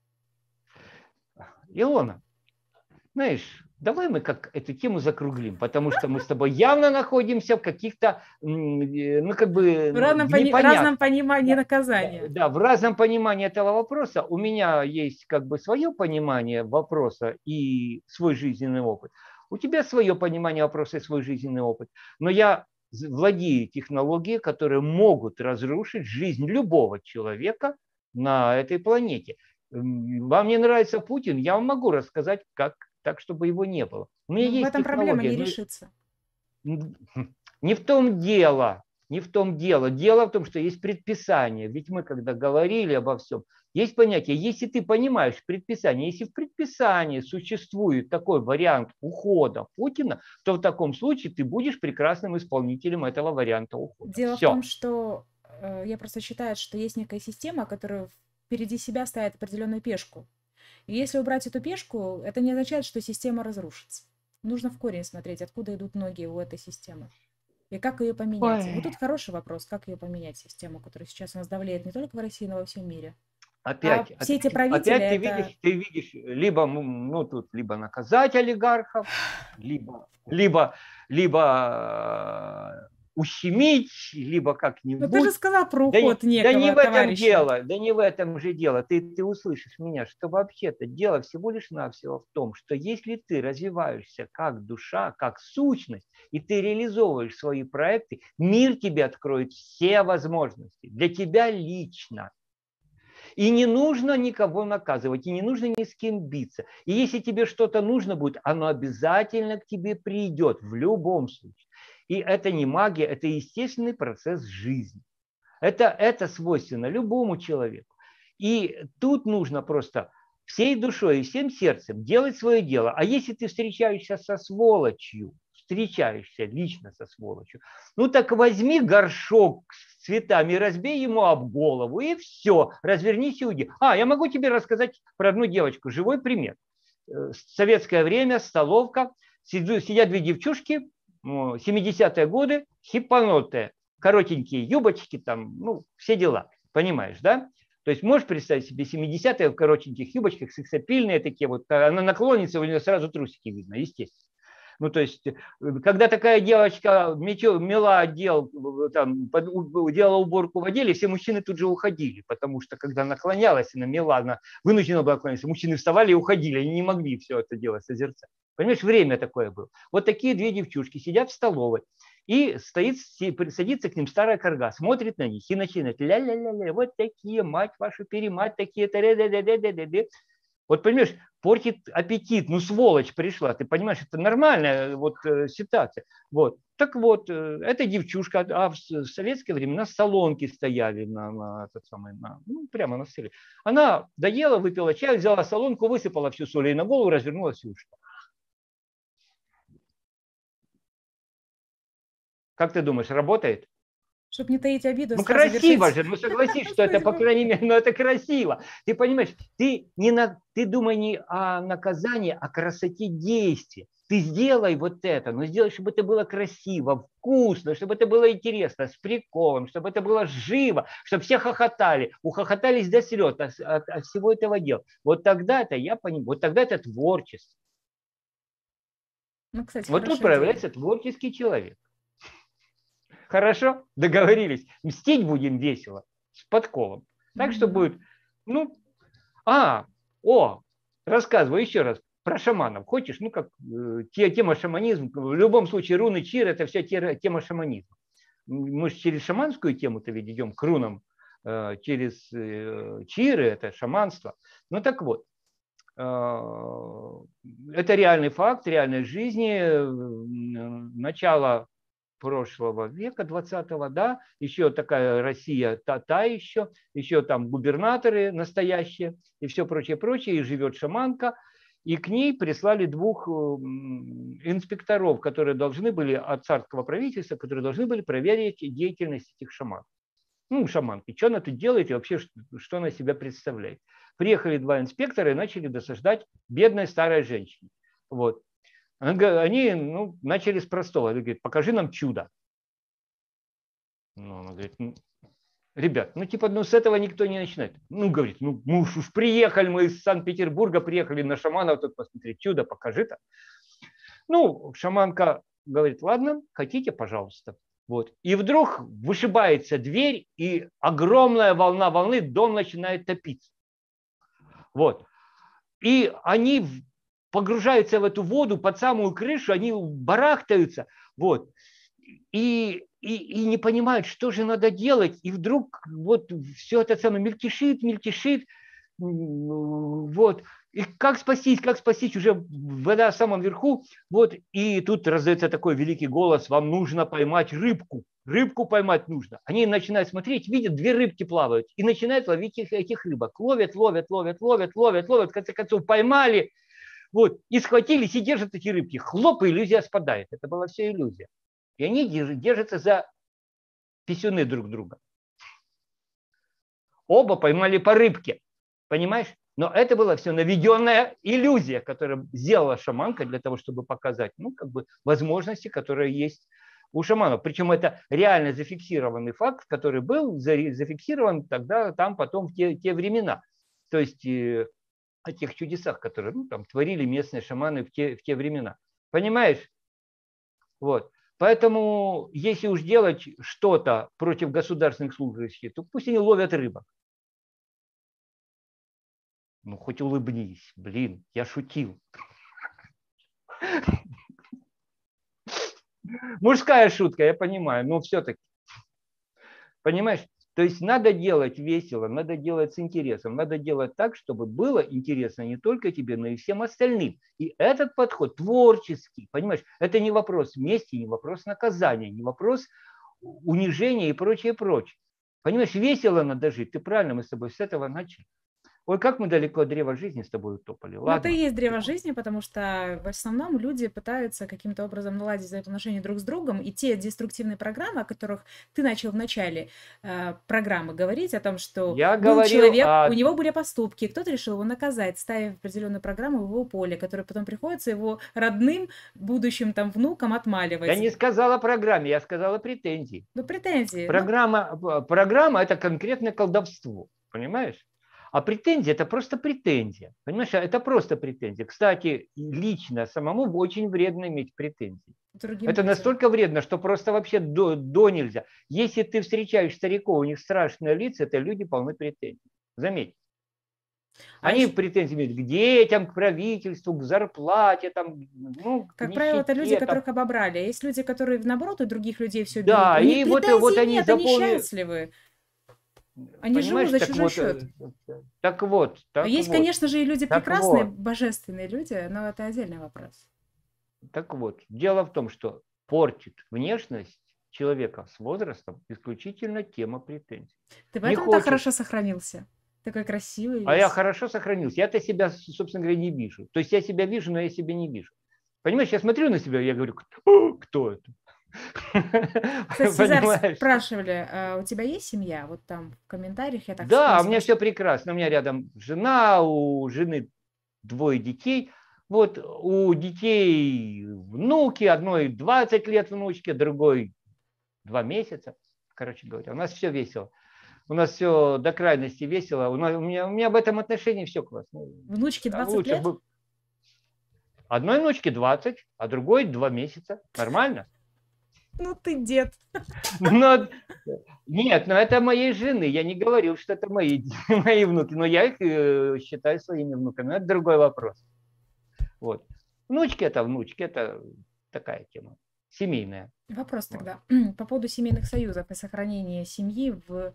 Илона, знаешь, давай мы как эту тему закруглим, потому что мы с тобой явно находимся в каких-то, ну как бы... В разном, пони... разном понимании да, наказания. Да, да, в разном понимании этого вопроса. У меня есть как бы свое понимание вопроса и свой жизненный опыт. У тебя свое понимание вопроса и свой жизненный опыт. Но я владею технологией, которые могут разрушить жизнь любого человека на этой планете. Вам не нравится Путин? Я вам могу рассказать, как так, чтобы его не было. У меня в есть этом проблема не но... решится. Не в том дело. Не в том дело. Дело в том, что есть предписание. Ведь мы, когда говорили обо всем, есть понятие, если ты понимаешь предписание, если в предписании существует такой вариант ухода Путина, то в таком случае ты будешь прекрасным исполнителем этого варианта ухода. Дело в том, Все. что э, я просто считаю, что есть некая система, которая впереди себя ставит определенную пешку. И если убрать эту пешку, это не означает, что система разрушится. Нужно в корень смотреть, откуда идут ноги у этой системы. И как ее поменять? И вот тут Ой. хороший вопрос, как ее поменять, систему, которая сейчас у нас давлеет не только в России, но и во всем мире. А Опять, все эти опять, правители, опять ты это... видишь, ты видишь, либо, ну, тут, либо наказать олигархов, либо, либо, либо э, ущемить, либо Ну ты же как-нибудь. сказал про Да, уход да не некого в этом товарища. дело, да не в этом же дело. Ты, ты услышишь меня, что вообще-то дело всего лишь навсего в том, что если ты развиваешься как душа, как сущность, и ты реализовываешь свои проекты, мир тебе откроет все возможности для тебя лично. И не нужно никого наказывать, и не нужно ни с кем биться. И если тебе что-то нужно будет, оно обязательно к тебе придет в любом случае. И это не магия, это естественный процесс жизни. Это, это свойственно любому человеку. И тут нужно просто всей душой и всем сердцем делать свое дело. А если ты встречаешься со сволочью, встречаешься лично со сволочью, ну так возьми горшок с цветами и разбей ему об голову, и все, развернись и уйди. А, я могу тебе рассказать про одну девочку, живой пример. Советское время, столовка, сидят две девчушки, семидесятые годы, хипанутые, коротенькие юбочки, там, ну, все дела, понимаешь, да? То есть можешь представить себе семидесятые в коротеньких юбочках, сексапильные такие, вот, она наклонится, у нее сразу трусики видно, естественно. Ну, то есть, когда такая девочка мела отдел, там, делала уборку в отделе, все мужчины тут же уходили, потому что, когда наклонялась, она мела, она вынуждена была наклоняться, мужчины вставали и уходили, они не могли все это дело созерцать. Понимаешь, время такое было. Вот такие две девчушки сидят в столовой, и стоит, садится к ним старая карга, смотрит на них и начинает ля-ля-ля-ля, вот такие, мать вашу, перемать такие-то, ля-ля-ля-ля-ля-ля. Вот понимаешь, портит аппетит, ну сволочь пришла, ты понимаешь, это нормальная вот э, ситуация. Вот. Так вот, э, эта девчушка, а в, в советское время на солонке стояли, на, на, этот самый, на, ну, прямо на столе. Она доела, выпила чай, взяла солонку, высыпала всю соль ей на голову, развернулась и ушла. Как ты думаешь, работает? Чтобы не таить обиду, Ну сразу красиво вершить же, ну согласись, что это, по судьбу. крайней мере, ну это красиво. Ты понимаешь, ты, не на, ты думай не о наказании, а о красоте действия. Ты сделай вот это, но сделай, чтобы это было красиво, вкусно, чтобы это было интересно, с приколом, чтобы это было живо, чтобы все хохотали, ухохотались до слез от, от, от всего этого дела. Вот тогда это, я понимаю, вот тогда это творчество. Ну, кстати, Вот тут хорошая идея. проявляется творческий человек. Хорошо? Договорились. Мстить будем весело, с подколом. Так что Мгм. будет, ну, а, о, рассказываю еще раз про шаманов. Хочешь? Ну, как э, тема шаманизм. В любом случае, руны, чир – это вся тема шаманизма. Мы же через шаманскую тему-то ведь идем к рунам, э, через э, чиры – это шаманство. Ну, так вот, э, это реальный факт реальной жизни. Э, начало прошлого века, двадцатого, да, еще такая Россия, та, та еще, еще там губернаторы настоящие и все прочее, прочее, и живет шаманка, и к ней прислали двух инспекторов, которые должны были от царского правительства, которые должны были проверить деятельность этих шаманов. Ну, шаманки, что она тут делает и вообще, что, что она себя представляет. Приехали два инспектора и начали досаждать бедной старой женщине. Вот. Они ну, начали с простого. Они говорят, покажи нам чудо. Ну, она говорит, ну, ребят, ну типа, ну с этого никто не начинает. Ну, говорит, ну мы уж приехали, мы из Санкт-Петербурга приехали на шаманов тут посмотреть чудо, покажи-то. Ну, шаманка говорит, ладно, хотите, пожалуйста. Вот. И вдруг вышибается дверь, и огромная волна волны, дом начинает топиться. Вот. И они погружаются в эту воду под самую крышу, они барахтаются, вот, и, и, и не понимают, что же надо делать, и вдруг вот все это самое мельтешит, мельтешит, вот, и как спастись, как спастись, уже вода в самом верху, вот, и тут раздается такой великий голос, вам нужно поймать рыбку, рыбку поймать нужно. Они начинают смотреть, видят, две рыбки плавают и начинают ловить их, этих рыбок. Ловят, ловят, ловят, ловят, ловят, ловят. В конце концов поймали, вот, и схватились, и держат эти рыбки. Хлоп, и иллюзия спадает. Это была все иллюзия. И они держатся за писюны друг друга. Оба поймали по рыбке. Понимаешь? Но это была все наведенная иллюзия, которую сделала шаманка для того, чтобы показать, ну, как бы, возможности, которые есть у шаманов. Причем это реально зафиксированный факт, который был зафиксирован тогда, там, потом, в те, те времена. То есть э, о тех чудесах, которые, ну, там, творили местные шаманы в те, в те времена. Понимаешь? Вот. Поэтому, если уж делать что-то против государственных служащих, то пусть они ловят рыбок. Ну, хоть улыбнись. Блин, я шутил. Мужская шутка, я понимаю, но все-таки. Понимаешь? То есть надо делать весело, надо делать с интересом, надо делать так, чтобы было интересно не только тебе, но и всем остальным. И этот подход творческий, понимаешь, это не вопрос мести, не вопрос наказания, не вопрос унижения и прочее, прочее. Понимаешь, весело надо жить. Ты правильно, мы с тобой с этого начали. Ой, как мы далеко от древа жизни с тобой утопали. Ну, это Ладно. и есть древо жизни, потому что в основном люди пытаются каким-то образом наладить взаимоотношения друг с другом, и те деструктивные программы, о которых ты начал в начале э, программы говорить, о том, что Я был говорил человек, о... у него были поступки, кто-то решил его наказать, ставив определенную программу в его поле, которая потом приходится его родным, будущим там внукам отмаливать. Я не сказала о программе, я сказала претензии. Ну, претензии. Программа, ну... программа – это конкретное колдовство, понимаешь? А претензия – это просто претензия. Понимаешь, это просто претензия. Кстати, лично самому очень вредно иметь претензии. Другим это людям. настолько вредно, что просто вообще до, до нельзя. Если ты встречаешь стариков, у них страшные лица, это люди полны претензий. Заметь. Они а претензии имеют к детям, к правительству, к зарплате. Там, ну, как к правило, это люди, там. которых обобрали. А есть люди, которые, наоборот, у других людей все да, берут. У них и вот, вот они нет, заполнили... они счастливы. Они Понимаешь, живут за так чужой вот, счет. Так вот. Так Есть, вот, конечно же, и люди так прекрасные, вот. божественные люди, но это отдельный вопрос. Так вот, дело в том, что портит внешность человека с возрастом исключительно тема претензий. Ты поэтому так хорошо сохранился? Такой красивый весь. А я хорошо сохранился. Я-то себя, собственно говоря, не вижу. То есть я себя вижу, но я себя не вижу. Понимаешь, я смотрю на себя, я говорю, кто это? Кстати, Сезар, спрашивали, а у тебя есть семья? Вот там в комментариях я так Да, у меня все прекрасно. У меня рядом жена, у жены двое детей. Вот у детей внуки, одной двадцать лет внучке, другой два месяца. Короче говоря, у нас все весело. У нас все до крайности весело. У, нас, у, меня, у меня в этом отношении все классно. Внучке двадцать лет? Бы... Одной внучке двадцать, а другой два месяца. Нормально? Ну ты дед. Но, нет, но это моей жены. Я не говорил, что это мои, мои внуки. Но я их э, считаю своими внуками. Но это другой вопрос. Вот. Внучки это внучки. Это такая тема. Семейная. Вопрос тогда. По поводу семейных союзов и сохранения семьи в...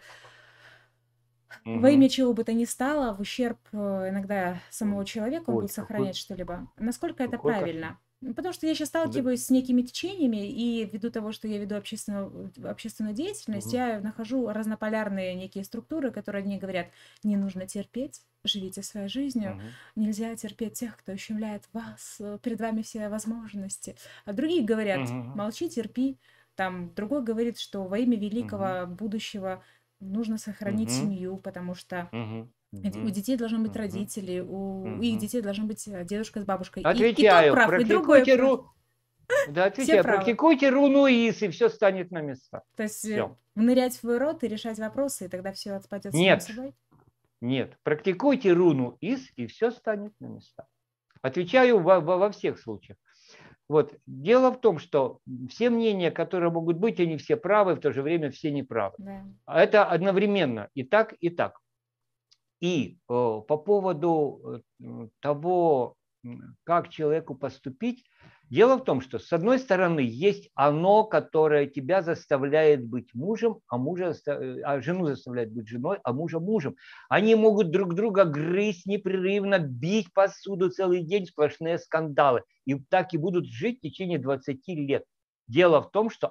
Угу. Во имя чего бы то ни стало, в ущерб иногда самого человека он будет сохранять какой... что-либо. Насколько это какой правильно? Кошмар. Потому что я сейчас сталкиваюсь да. с некими течениями, и ввиду того, что я веду общественную, общественную деятельность, угу. я нахожу разнополярные некие структуры, которые одни говорят, не нужно терпеть, живите своей жизнью, угу. нельзя терпеть тех, кто ущемляет вас, перед вами все возможности. А другие говорят, угу. молчи, терпи. Там другой говорит, что во имя великого угу. будущего нужно сохранить угу. семью, потому что... Угу. У детей должны быть родители, у uh-huh. их детей должны быть дедушка с бабушкой. Отвечаю, и, и тот прав, и другой ру... прав. Да, отвечаю, практикуйте руну ИС, и все станет на места. То есть все. Внырять в свой рот и решать вопросы, и тогда все отпадет Нет. самим собой? Нет, практикуйте руну ИС, и все станет на места. Отвечаю во, во, во всех случаях. Вот. Дело в том, что все мнения, которые могут быть, они все правы, в то же время все неправы. Да. Это одновременно и так, и так. И э, по поводу э, того, как человеку поступить, дело в том, что с одной стороны есть оно, которое тебя заставляет быть мужем, а, мужа, а жену заставляет быть женой, а мужа мужем. Они могут друг друга грызть непрерывно, бить посуду целый день, сплошные скандалы. И так и будут жить в течение двадцати лет. Дело в том, что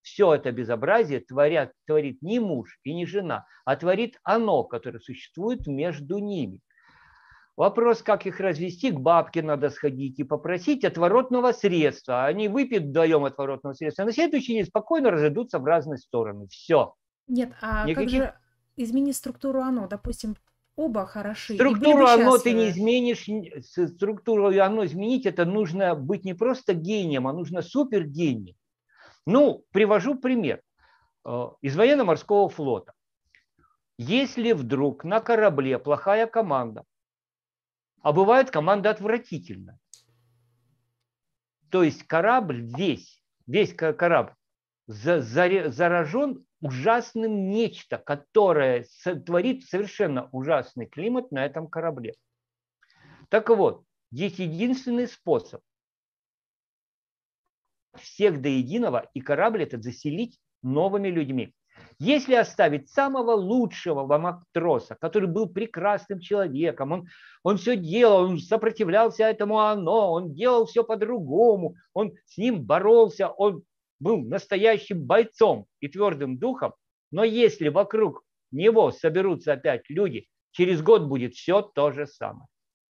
все это безобразие творят, творит не муж и не жена, а творит оно, которое существует между ними. Вопрос, как их развести, к бабке надо сходить и попросить отворотного средства. Они выпьют вдвоем отворотного средства, а на следующий день спокойно разойдутся в разные стороны. Все. Нет, а как Никаких... же изменить структуру оно? Допустим, оба хороши и были Структуру бы оно ты не счастливы. изменишь. Структуру оно изменить, это нужно быть не просто гением, а нужно супергением. Ну, привожу пример из военно-морского флота. Если вдруг на корабле плохая команда, а бывает команда отвратительная, то есть корабль весь, весь корабль заражен ужасным нечто, которое творит совершенно ужасный климат на этом корабле. Так вот, есть единственный способ всех до единого и корабль этот заселить новыми людьми. Если оставить самого лучшего матроса, который был прекрасным человеком, он, он все делал, он сопротивлялся этому оно, он делал все по-другому, он с ним боролся, он был настоящим бойцом и твердым духом, но если вокруг него соберутся опять люди, через год будет все то же самое.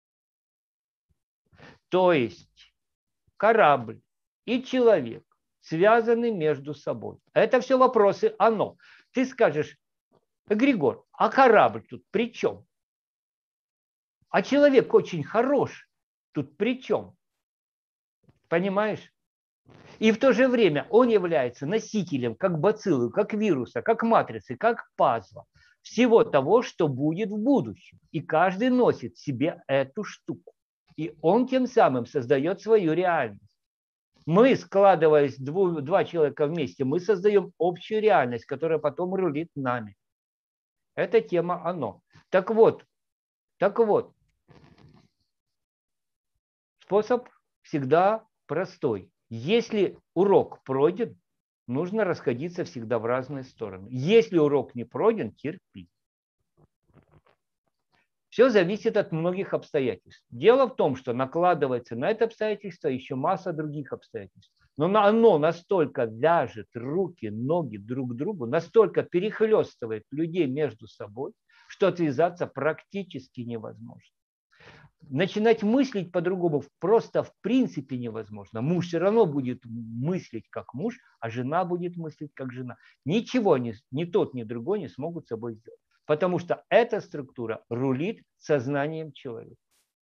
То есть корабль и человек связаны между собой. Это все вопросы оно. Ты скажешь: Григор, а корабль тут при чем? А человек очень хорош, тут при чем? Понимаешь? И в то же время он является носителем как бациллы, как вируса, как матрицы, как пазла всего того, что будет в будущем. И каждый носит в себе эту штуку. И он тем самым создает свою реальность. Мы, складываясь дву, два человека вместе, мы создаем общую реальность, которая потом рулит нами. Это тема оно. Так вот, так вот, способ всегда простой. Если урок пройден, нужно расходиться всегда в разные стороны. Если урок не пройден, терпи. Все зависит от многих обстоятельств. Дело в том, что накладывается на это обстоятельство еще масса других обстоятельств. Но оно настолько вяжет руки, ноги друг к другу, настолько перехлестывает людей между собой, что отвязаться практически невозможно. Начинать мыслить по-другому просто в принципе невозможно. Муж все равно будет мыслить как муж, а жена будет мыслить как жена. Ничего ни, ни тот, ни другой не смогут с собой сделать. Потому что эта структура рулит сознанием человека.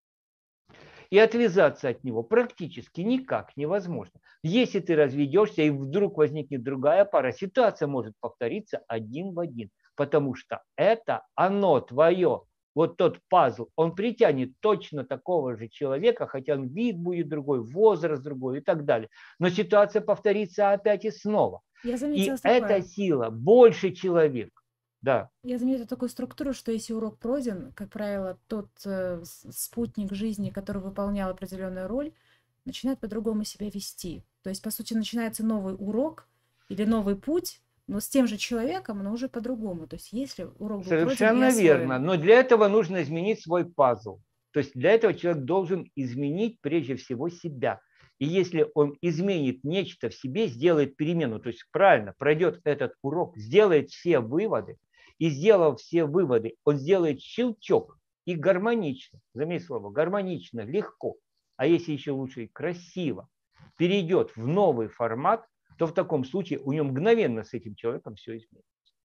И отвязаться от него практически никак невозможно. Если ты разведешься и вдруг возникнет другая пара, ситуация может повториться один в один. Потому что это оно твое. Вот тот пазл, он притянет точно такого же человека, хотя он вид будет другой, возраст другой и так далее. Но ситуация повторится опять и снова. Я И заметила эта такое. сила больше человека. Да. Я заметила такую структуру, что если урок пройден, как правило, тот э, спутник жизни, который выполнял определенную роль, начинает по-другому себя вести. То есть, по сути, начинается новый урок или новый путь, но с тем же человеком, но уже по-другому. То есть, если урок был Совершенно пройден и верно. освоен. Но для этого нужно изменить свой пазл. То есть для этого человек должен изменить прежде всего себя. И если он изменит нечто в себе, сделает перемену, то есть правильно пройдет этот урок, сделает все выводы, и сделав все выводы, он сделает щелчок и гармонично, заметь слово, гармонично, легко, а если еще лучше красиво, перейдет в новый формат, то в таком случае у него мгновенно с этим человеком все изменится.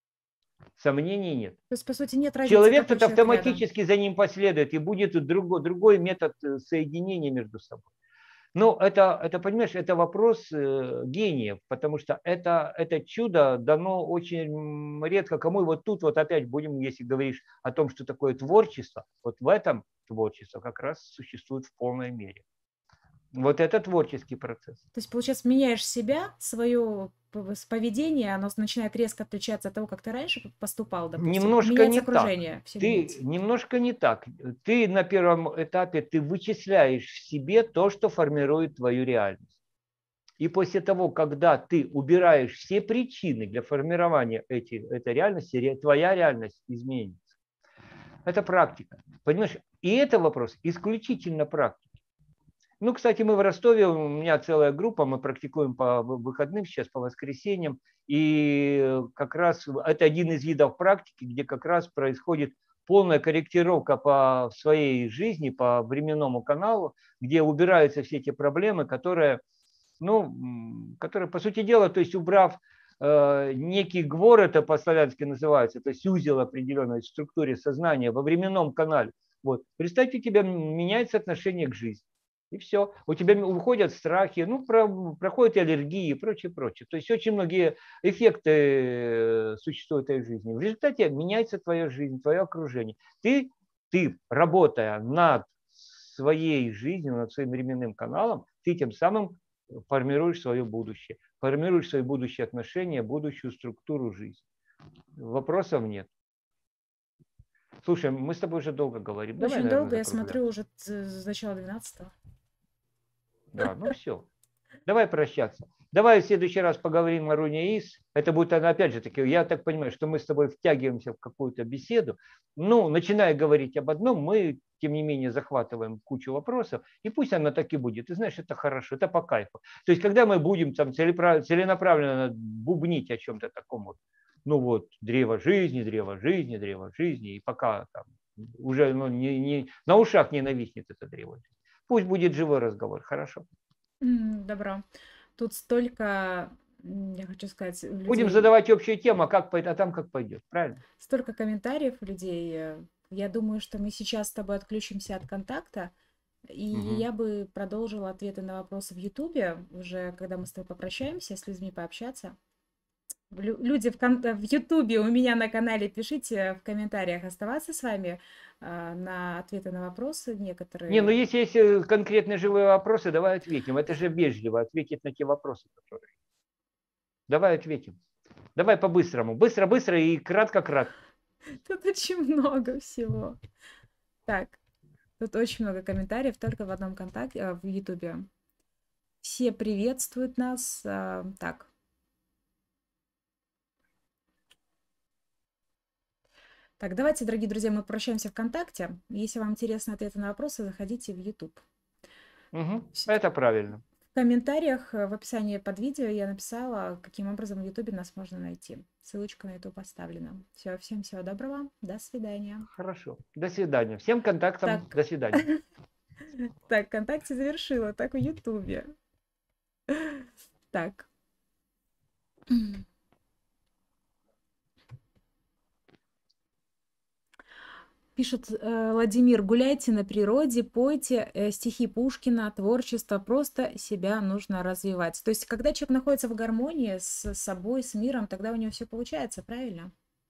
Сомнений нет. То есть, по сути, нет разницы, Человек какой тут человек автоматически рядом. за ним последует, и будет другой, другой метод соединения между собой. Но это, это, понимаешь, это вопрос э, гениев, потому что это, это чудо дано очень редко кому. И вот тут вот опять будем, если говоришь о том, что такое творчество, вот в этом творчество как раз существует в полной мере. Вот это творческий процесс. То есть, получается, меняешь себя, свое поведение, оно начинает резко отличаться от того, как ты раньше поступал, допустим. Немножко Меняется не так. окружение, все Ты меняется. немножко не так. Ты на первом этапе ты вычисляешь в себе то, что формирует твою реальность. И после того, когда ты убираешь все причины для формирования эти, этой реальности, твоя реальность изменится. Это практика. Понимаешь? И это вопрос исключительно практики. Ну, кстати, мы в Ростове, у меня целая группа, мы практикуем по выходным, сейчас по воскресеньям, и как раз это один из видов практики, где как раз происходит полная корректировка по своей жизни, по временному каналу, где убираются все эти проблемы, которые, ну, которые, по сути дела, то есть убрав э, некий гвор, это по-славянски называется, то есть узел определенной в структуре сознания во временном канале, вот, представьте, у тебя меняется отношение к жизни. И все. У тебя уходят страхи, ну, про, проходят аллергии и прочее, прочее. То есть очень многие эффекты существуют в твоей жизни. В результате меняется твоя жизнь, твое окружение. Ты, ты работая над своей жизнью, над своим временным каналом, ты тем самым формируешь свое будущее. Формируешь свои будущие отношения, будущую структуру жизни. Вопросов нет. Слушай, мы с тобой уже долго говорим. Давай, Очень наверное, долго, я закругляться. смотрю, уже с начала двенадцатого. Да, ну все. Давай прощаться. Давай в следующий раз поговорим о руне Ис. Это будет, опять же таки, я так понимаю, что мы с тобой втягиваемся в какую-то беседу. Ну, начиная говорить об одном, мы, тем не менее, захватываем кучу вопросов. И пусть она так и будет. Ты знаешь, это хорошо, это по кайфу. То есть, когда мы будем там целенаправленно бубнить о чем-то таком вот, ну вот, древо жизни, древо жизни, древо жизни, и пока там уже ну, не, не, на ушах не нависнет это древо. Пусть будет живой разговор, хорошо? М, Добро. Тут столько, м, я хочу сказать, у Будем людей, задавать общую тему, а, как, пойдет, а там как пойдет, правильно? столько комментариев у людей. э, Я думаю, что мы сейчас с тобой отключимся от контакта, и Угу. я бы продолжила ответы на вопросы в Ютубе, уже когда мы с тобой попрощаемся, с людьми пообщаться. Лю- Люди в, кон- в Ютубе у меня на канале, пишите в комментариях оставаться с вами а, на ответы на вопросы Не, ну некоторые. если есть э, конкретные живые вопросы, давай ответим. Это же вежливо, ответить на те вопросы, которые... Давай ответим. Давай по-быстрому. Быстро-быстро и кратко-кратко. Тут очень много всего. Так, тут очень много комментариев только в одном контакте, а, в Ютубе. Все приветствуют нас. а, Так, так, давайте, дорогие друзья, мы прощаемся ВКонтакте. Если вам интересны ответы на вопросы, заходите в YouTube. Угу. В Это правильно. комментариях э, в описании под видео я написала, каким образом в Ютубе нас можно найти. Ссылочка на YouTube поставлена. Все, всем всего доброго. До свидания. Хорошо. До свидания. Всем контактам Так, до свидания. так, ВКонтакте завершила, так в Ютубе. Так. Пишет э, Владимир, гуляйте на природе, пойте э, стихи Пушкина, творчество, просто себя нужно развивать. То есть, когда человек находится в гармонии с собой, с миром, тогда у него все получается, правильно?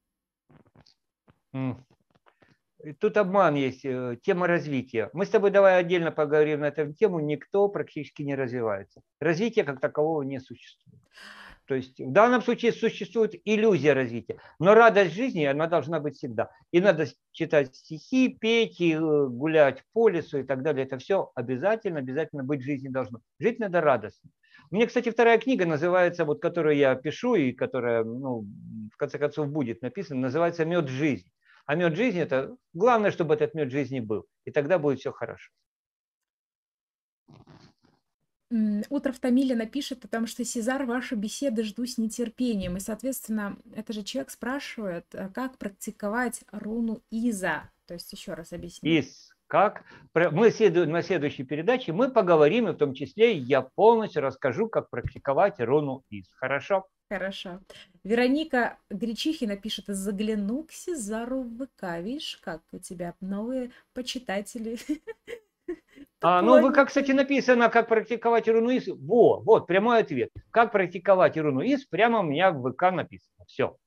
М. Тут обман есть, э, тема развития. Мы с тобой давай отдельно поговорим на эту тему. Никто практически не развивается. Развития как такового не существует. То есть в данном случае существует иллюзия развития. Но радость жизни, она должна быть всегда. И надо читать стихи, петь, и э, гулять по лесу и так далее. Это все обязательно, обязательно быть в жизни должно. Жить надо радостно. У меня, кстати, вторая книга называется, вот которую я пишу и которая, ну, в конце концов, будет написана, называется «Мед жизни». А мед жизни – это главное, чтобы этот мед жизни был. И тогда будет все хорошо. М, Утро в Томилино пишет, потому что Сезар, ваши беседы жду с нетерпением. И, соответственно, это же человек спрашивает, э, как практиковать руну Иза. То есть, еще раз объясни. Из как мы на следующей передаче мы поговорим, и в том числе я полностью расскажу, как практиковать руну Из. Хорошо? Хорошо. Вероника Гречихина пишет, загляну к Сезару в ВК. Видишь, как у тебя новые почитатели, А, ну, вы как, кстати, поклонники. написано, как практиковать руну Из. Во, вот, прямой ответ. Как практиковать руну Из, прямо у меня в ВК написано. Все.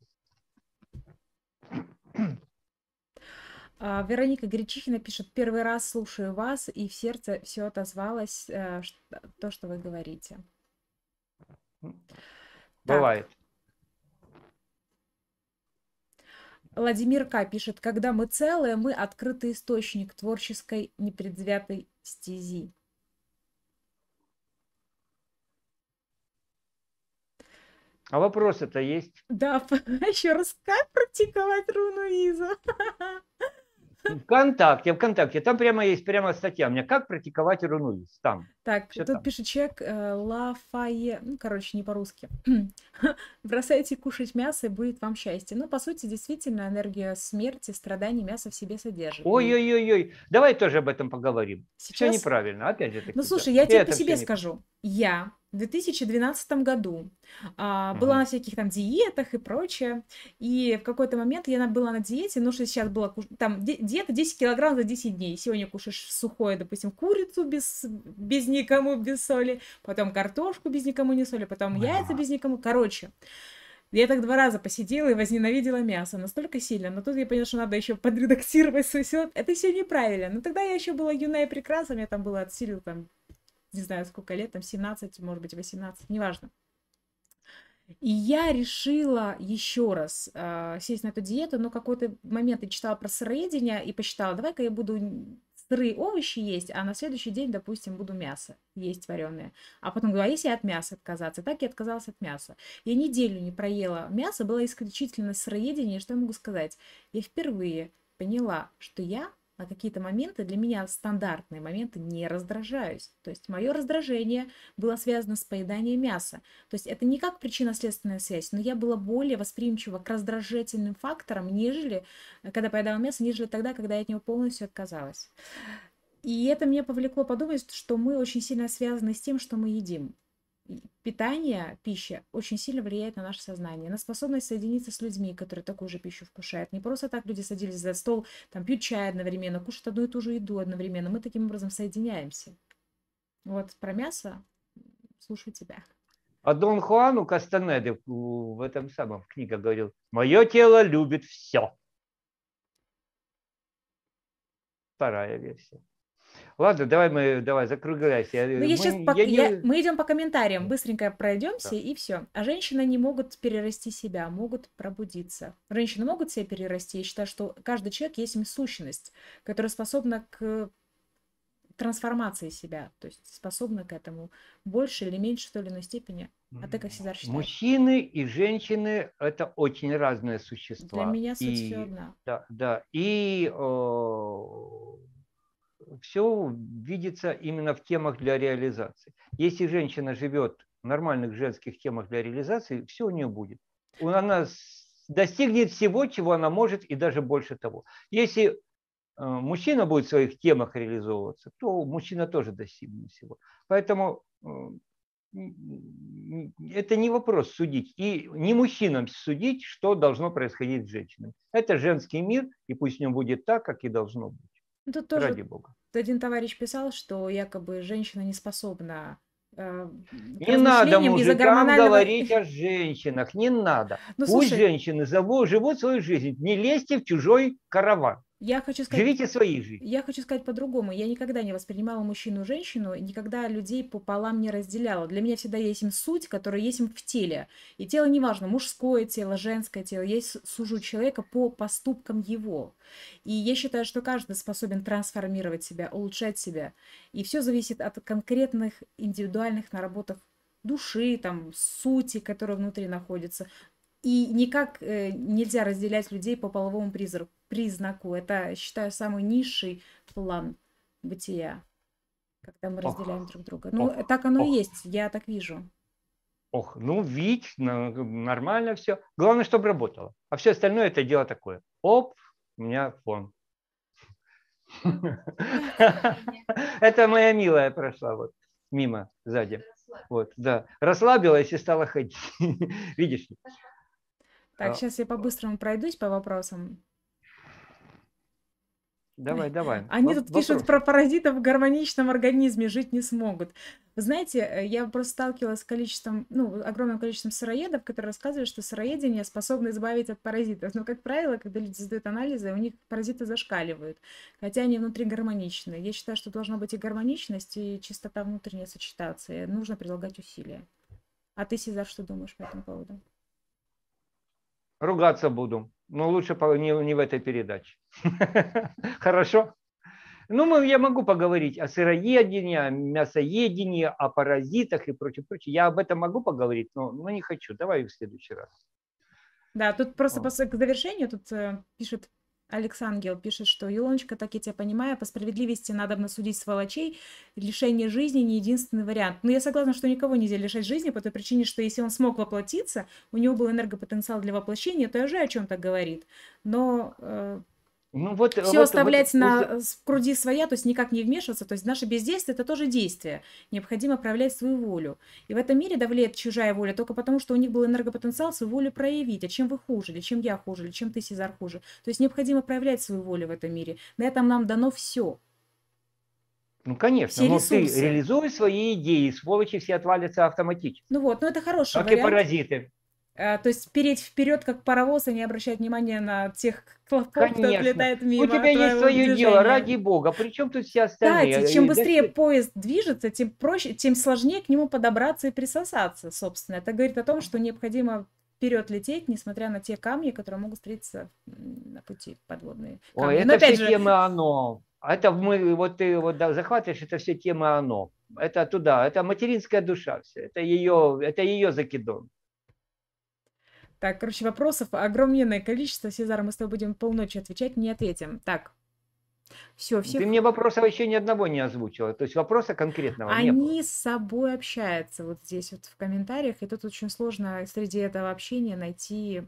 А, Вероника Гречихина пишет, первый раз слушаю вас, и в сердце все отозвалось, э, ш- то, что вы говорите. Так, Бывает. Владимир К. пишет, когда мы целые, мы открытый источник творческой непредвзятой стези. А вопросы-то есть? Да, еще раз, как практиковать руну Иза? ВКонтакте, ВКонтакте. Там прямо есть прямо статья у меня «Как практиковать рунуис». Там. Так, Все тут там. пишет человек, э, Лафае, ну, короче, не по-русски. Бросайте кушать мясо, и будет вам счастье. Ну, по сути, действительно, энергия смерти, страданий мясо в себе содержит. И Ой-ой-ой-ой. Давай тоже об этом поговорим. Все сейчас неправильно. Опять же ну, таки, да. слушай, я И тебе по это все себе неправильно. скажу. Я в две тысячи двенадцатом году а, была Мгм. на всяких там диетах и прочее, и в какой-то момент я на- была на диете, ну, что сейчас была, куш- там, ди- диета десять килограмм за десять дней. Сегодня кушаешь сухое, допустим, курицу без, без никому, без соли, потом картошку без никому не соли, потом яйца без никому. Короче, я так два раза посидела и возненавидела мясо настолько сильно, но тут я поняла, что надо еще подредактировать свой село. Это все неправильно. Но тогда я еще была юная и прекрасна, мне там было от силы там не знаю, сколько лет, там семнадцать, может быть, восемнадцать, неважно. И я решила еще раз э, сесть на эту диету, но какой-то момент я читала про сыроедение и посчитала, давай-ка я буду сырые овощи есть, а на следующий день, допустим, буду мясо есть вареное. А потом говорю, а если от мяса отказаться? Так я отказалась от мяса. Я неделю не проела мясо, было исключительно сыроедение. Что я могу сказать? Я впервые поняла, что я на какие-то моменты, для меня стандартные моменты, не раздражаюсь. То есть мое раздражение было связано с поеданием мяса. То есть это не как причинно-следственная связь, но я была более восприимчива к раздражительным факторам, нежели когда поедала мясо, нежели тогда, когда я от него полностью отказалась. И это меня повлекло подумать, что мы очень сильно связаны с тем, что мы едим. Питание, пища очень сильно влияет на наше сознание, на способность соединиться с людьми, которые такую же пищу вкушают. Не просто так люди садились за стол, там пьют чай одновременно, кушают одну и ту же еду одновременно. Мы таким образом соединяемся. Вот про мясо слушаю тебя. А Дон Хуан у Кастанеды в этом самом в книге говорил: «Мое тело любит все». Вторая версия. Ладно, давай мы, давай, закругляйся. Ну, Я, я сейчас, мы, я я, не... мы идем по комментариям, быстренько пройдемся Да. и все. А женщины не могут перерасти себя, могут пробудиться. Женщины могут себя перерасти. Я считаю, что каждый человек есть им сущность, которая способна к трансформации себя, то есть способна к этому в большей или меньшей той или иной степени. А ты как всегда считаешь? Мужчины и женщины – это очень разные Для существа. меня суть все И, одна. да, да, и все видится именно в темах для реализации. Если женщина живет в нормальных женских темах для реализации, все у нее будет. Она достигнет всего, чего она может, и даже больше того. Если мужчина будет в своих темах реализовываться, то мужчина тоже достигнет всего. Поэтому это не вопрос судить. И не мужчинам судить, что должно происходить с женщиной. Это женский мир, и пусть в нем будет так, как и должно быть. Ну, тут тоже Ради Бога. один товарищ писал, что якобы женщина не способна э, к Не надо размышлениям из-за мужикам гормонального... говорить о женщинах, не надо. Ну, Пусть слушай, женщины живут свою жизнь, не лезьте в чужой караван. я хочу сказать, Живите своей жизнью. я хочу сказать по-другому. Я никогда не воспринимала мужчину и женщину, и никогда людей пополам не разделяла. Для меня всегда есть им суть, которая есть им в теле. И тело неважно, мужское тело, женское тело. Я сужу человека по поступкам его. И я считаю, что каждый способен трансформировать себя, улучшать себя. И все зависит от конкретных индивидуальных наработок души, там, сути, которая внутри находится. И никак э, нельзя разделять людей по половому признаку. признаку. Это, считаю, самый низший план бытия, когда мы Ох, разделяем друг друга. Ну, ох, так оно и ох. есть, я так вижу. Ох, ну, видь, нормально все. Главное, чтобы работало. А все остальное это дело такое. Оп, у меня фон. Это моя милая прошла вот мимо сзади. Вот, да. Расслабилась и стала ходить. Видишь? Так, сейчас я по-быстрому пройдусь по вопросам. Давай, давай. Они тут пишут про Вопросы. паразитов в гармоничном организме, жить не смогут. Вы знаете, я просто сталкивалась с количеством, ну, огромным количеством сыроедов, которые рассказывают, что сыроедение способно избавить от паразитов. Но, как правило, когда люди сдают анализы, у них паразиты зашкаливают, хотя они внутри гармоничны. Я считаю, что должна быть и гармоничность, и чистота внутренняя сочетаться, и нужно прилагать усилия. А ты, Сезар, что думаешь по этому поводу? Ругаться буду. Но лучше не, не в этой передаче. Хорошо? Ну, мы, я могу поговорить о сыроедении, о мясоедении, о паразитах и прочее, прочее. Я об этом могу поговорить, но, но не хочу. Давай в следующий раз. Да, тут просто Вот. к завершению тут э, пишет Алексангел пишет, что Илоночка, так я тебя понимаю, по справедливости надо бы судить сволочей, лишение жизни не единственный вариант. Но я согласна, что никого нельзя лишать жизни по той причине, что если он смог воплотиться, у него был энергопотенциал для воплощения, то уже о чем-то говорит. Но э, Ну вот, все вот, оставлять вот, на с- груди своя, то есть никак не вмешиваться, то есть наше бездействие это тоже действие. Необходимо проявлять свою волю. И в этом мире давлеет чужая воля только потому, что у них был энергопотенциал свою волю проявить. А чем вы хуже, или чем я хуже, или чем ты, Сезар, хуже. То есть необходимо проявлять свою волю в этом мире. На этом нам дано все. ну конечно, Все но ты ресурсы. реализуй свои идеи, сволочи все отвалятся автоматически, Ну вот, ну это хороший как и вариант. паразиты. А, то есть переть вперед, как паровоз, и не обращать внимания на тех клопов, кто Конечно. отлетает У мимо тебя есть твоего свое дело, ради движения. бога. Причем тут все Кстати, чем остальные? Да быстрее ты- поезд движется, тем проще, тем сложнее к нему подобраться и присосаться, собственно. Это говорит о том, что необходимо вперед лететь, несмотря на те камни, которые могут встретиться м, на пути, подводные Ой, камни. Но это опять все же, темы оно. Это мы, вот ты вот да, захватываешь, это все темы оно. Это туда, это материнская душа все. Это ее, это ее закидон. так, короче, вопросов огромное количество. Сезар, мы с тобой будем полночи отвечать, не ответим. Так, все, Ты всех. мне вопросов еще ни одного не озвучила. То есть вопроса конкретного не было. Они с собой общаются вот здесь вот в комментариях, и тут очень сложно среди этого общения найти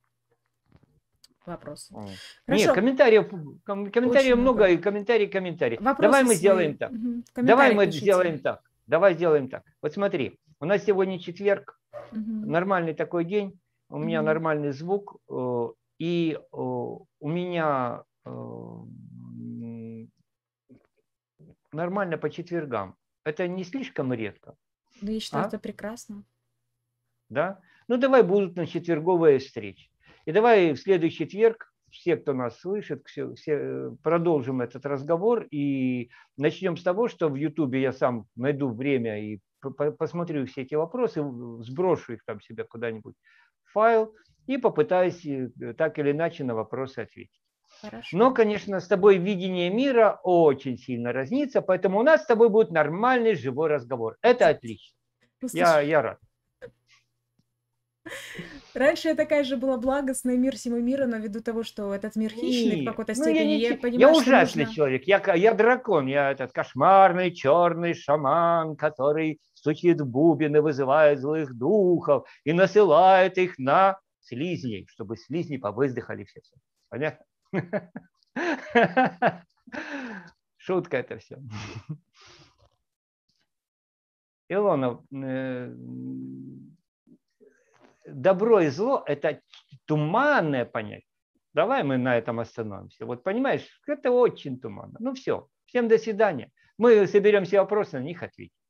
вопрос. М. Нет, Хорошо, комментариев, ком- очень комментариев много, много. и комментарий, комментарий. Давай Вопросы мы свои сделаем так. мгм, в Давай комментариях мы пишите. сделаем так. Давай сделаем так. Вот смотри, у нас сегодня четверг, Мгм, нормальный такой день, у меня мгм. нормальный звук, э, и э, у меня э, м, нормально по четвергам. Это не слишком редко, Ну, я считаю, а? это прекрасно. Да? Ну давай будут на четверговые встречи. И давай в следующий четверг, все, кто нас слышит, все, все, э, продолжим этот разговор и начнем с того, что в Ютубе я сам найду время и по- по- посмотрю все эти вопросы, в- сброшу их там себе куда-нибудь в файл и попытаюсь э, так или иначе на вопросы ответить. Хорошо. Но, конечно, с тобой видение мира очень сильно разнится, поэтому у нас с тобой будет нормальный живой разговор. Это отлично. Ну, Я, слушай, я рад. раньше я такая же была благостная, мир всему миру, но ввиду того, что этот мир хищный в Не, какой-то ну я степени, не, я чи- я понимаю, что ужасный нужно... человек, я, ка- я дракон, я этот кошмарный черный шаман, который стучит в бубен и вызывает злых духов и насылает их на слизней, чтобы слизни повыздыхали все. все. Понятно? Шутка это все. Илона, э, добро и зло – это туманное понятие. Давай мы на этом остановимся. Вот понимаешь, это очень туманно. Ну все, всем до свидания. Мы соберем все вопросы, на них ответим.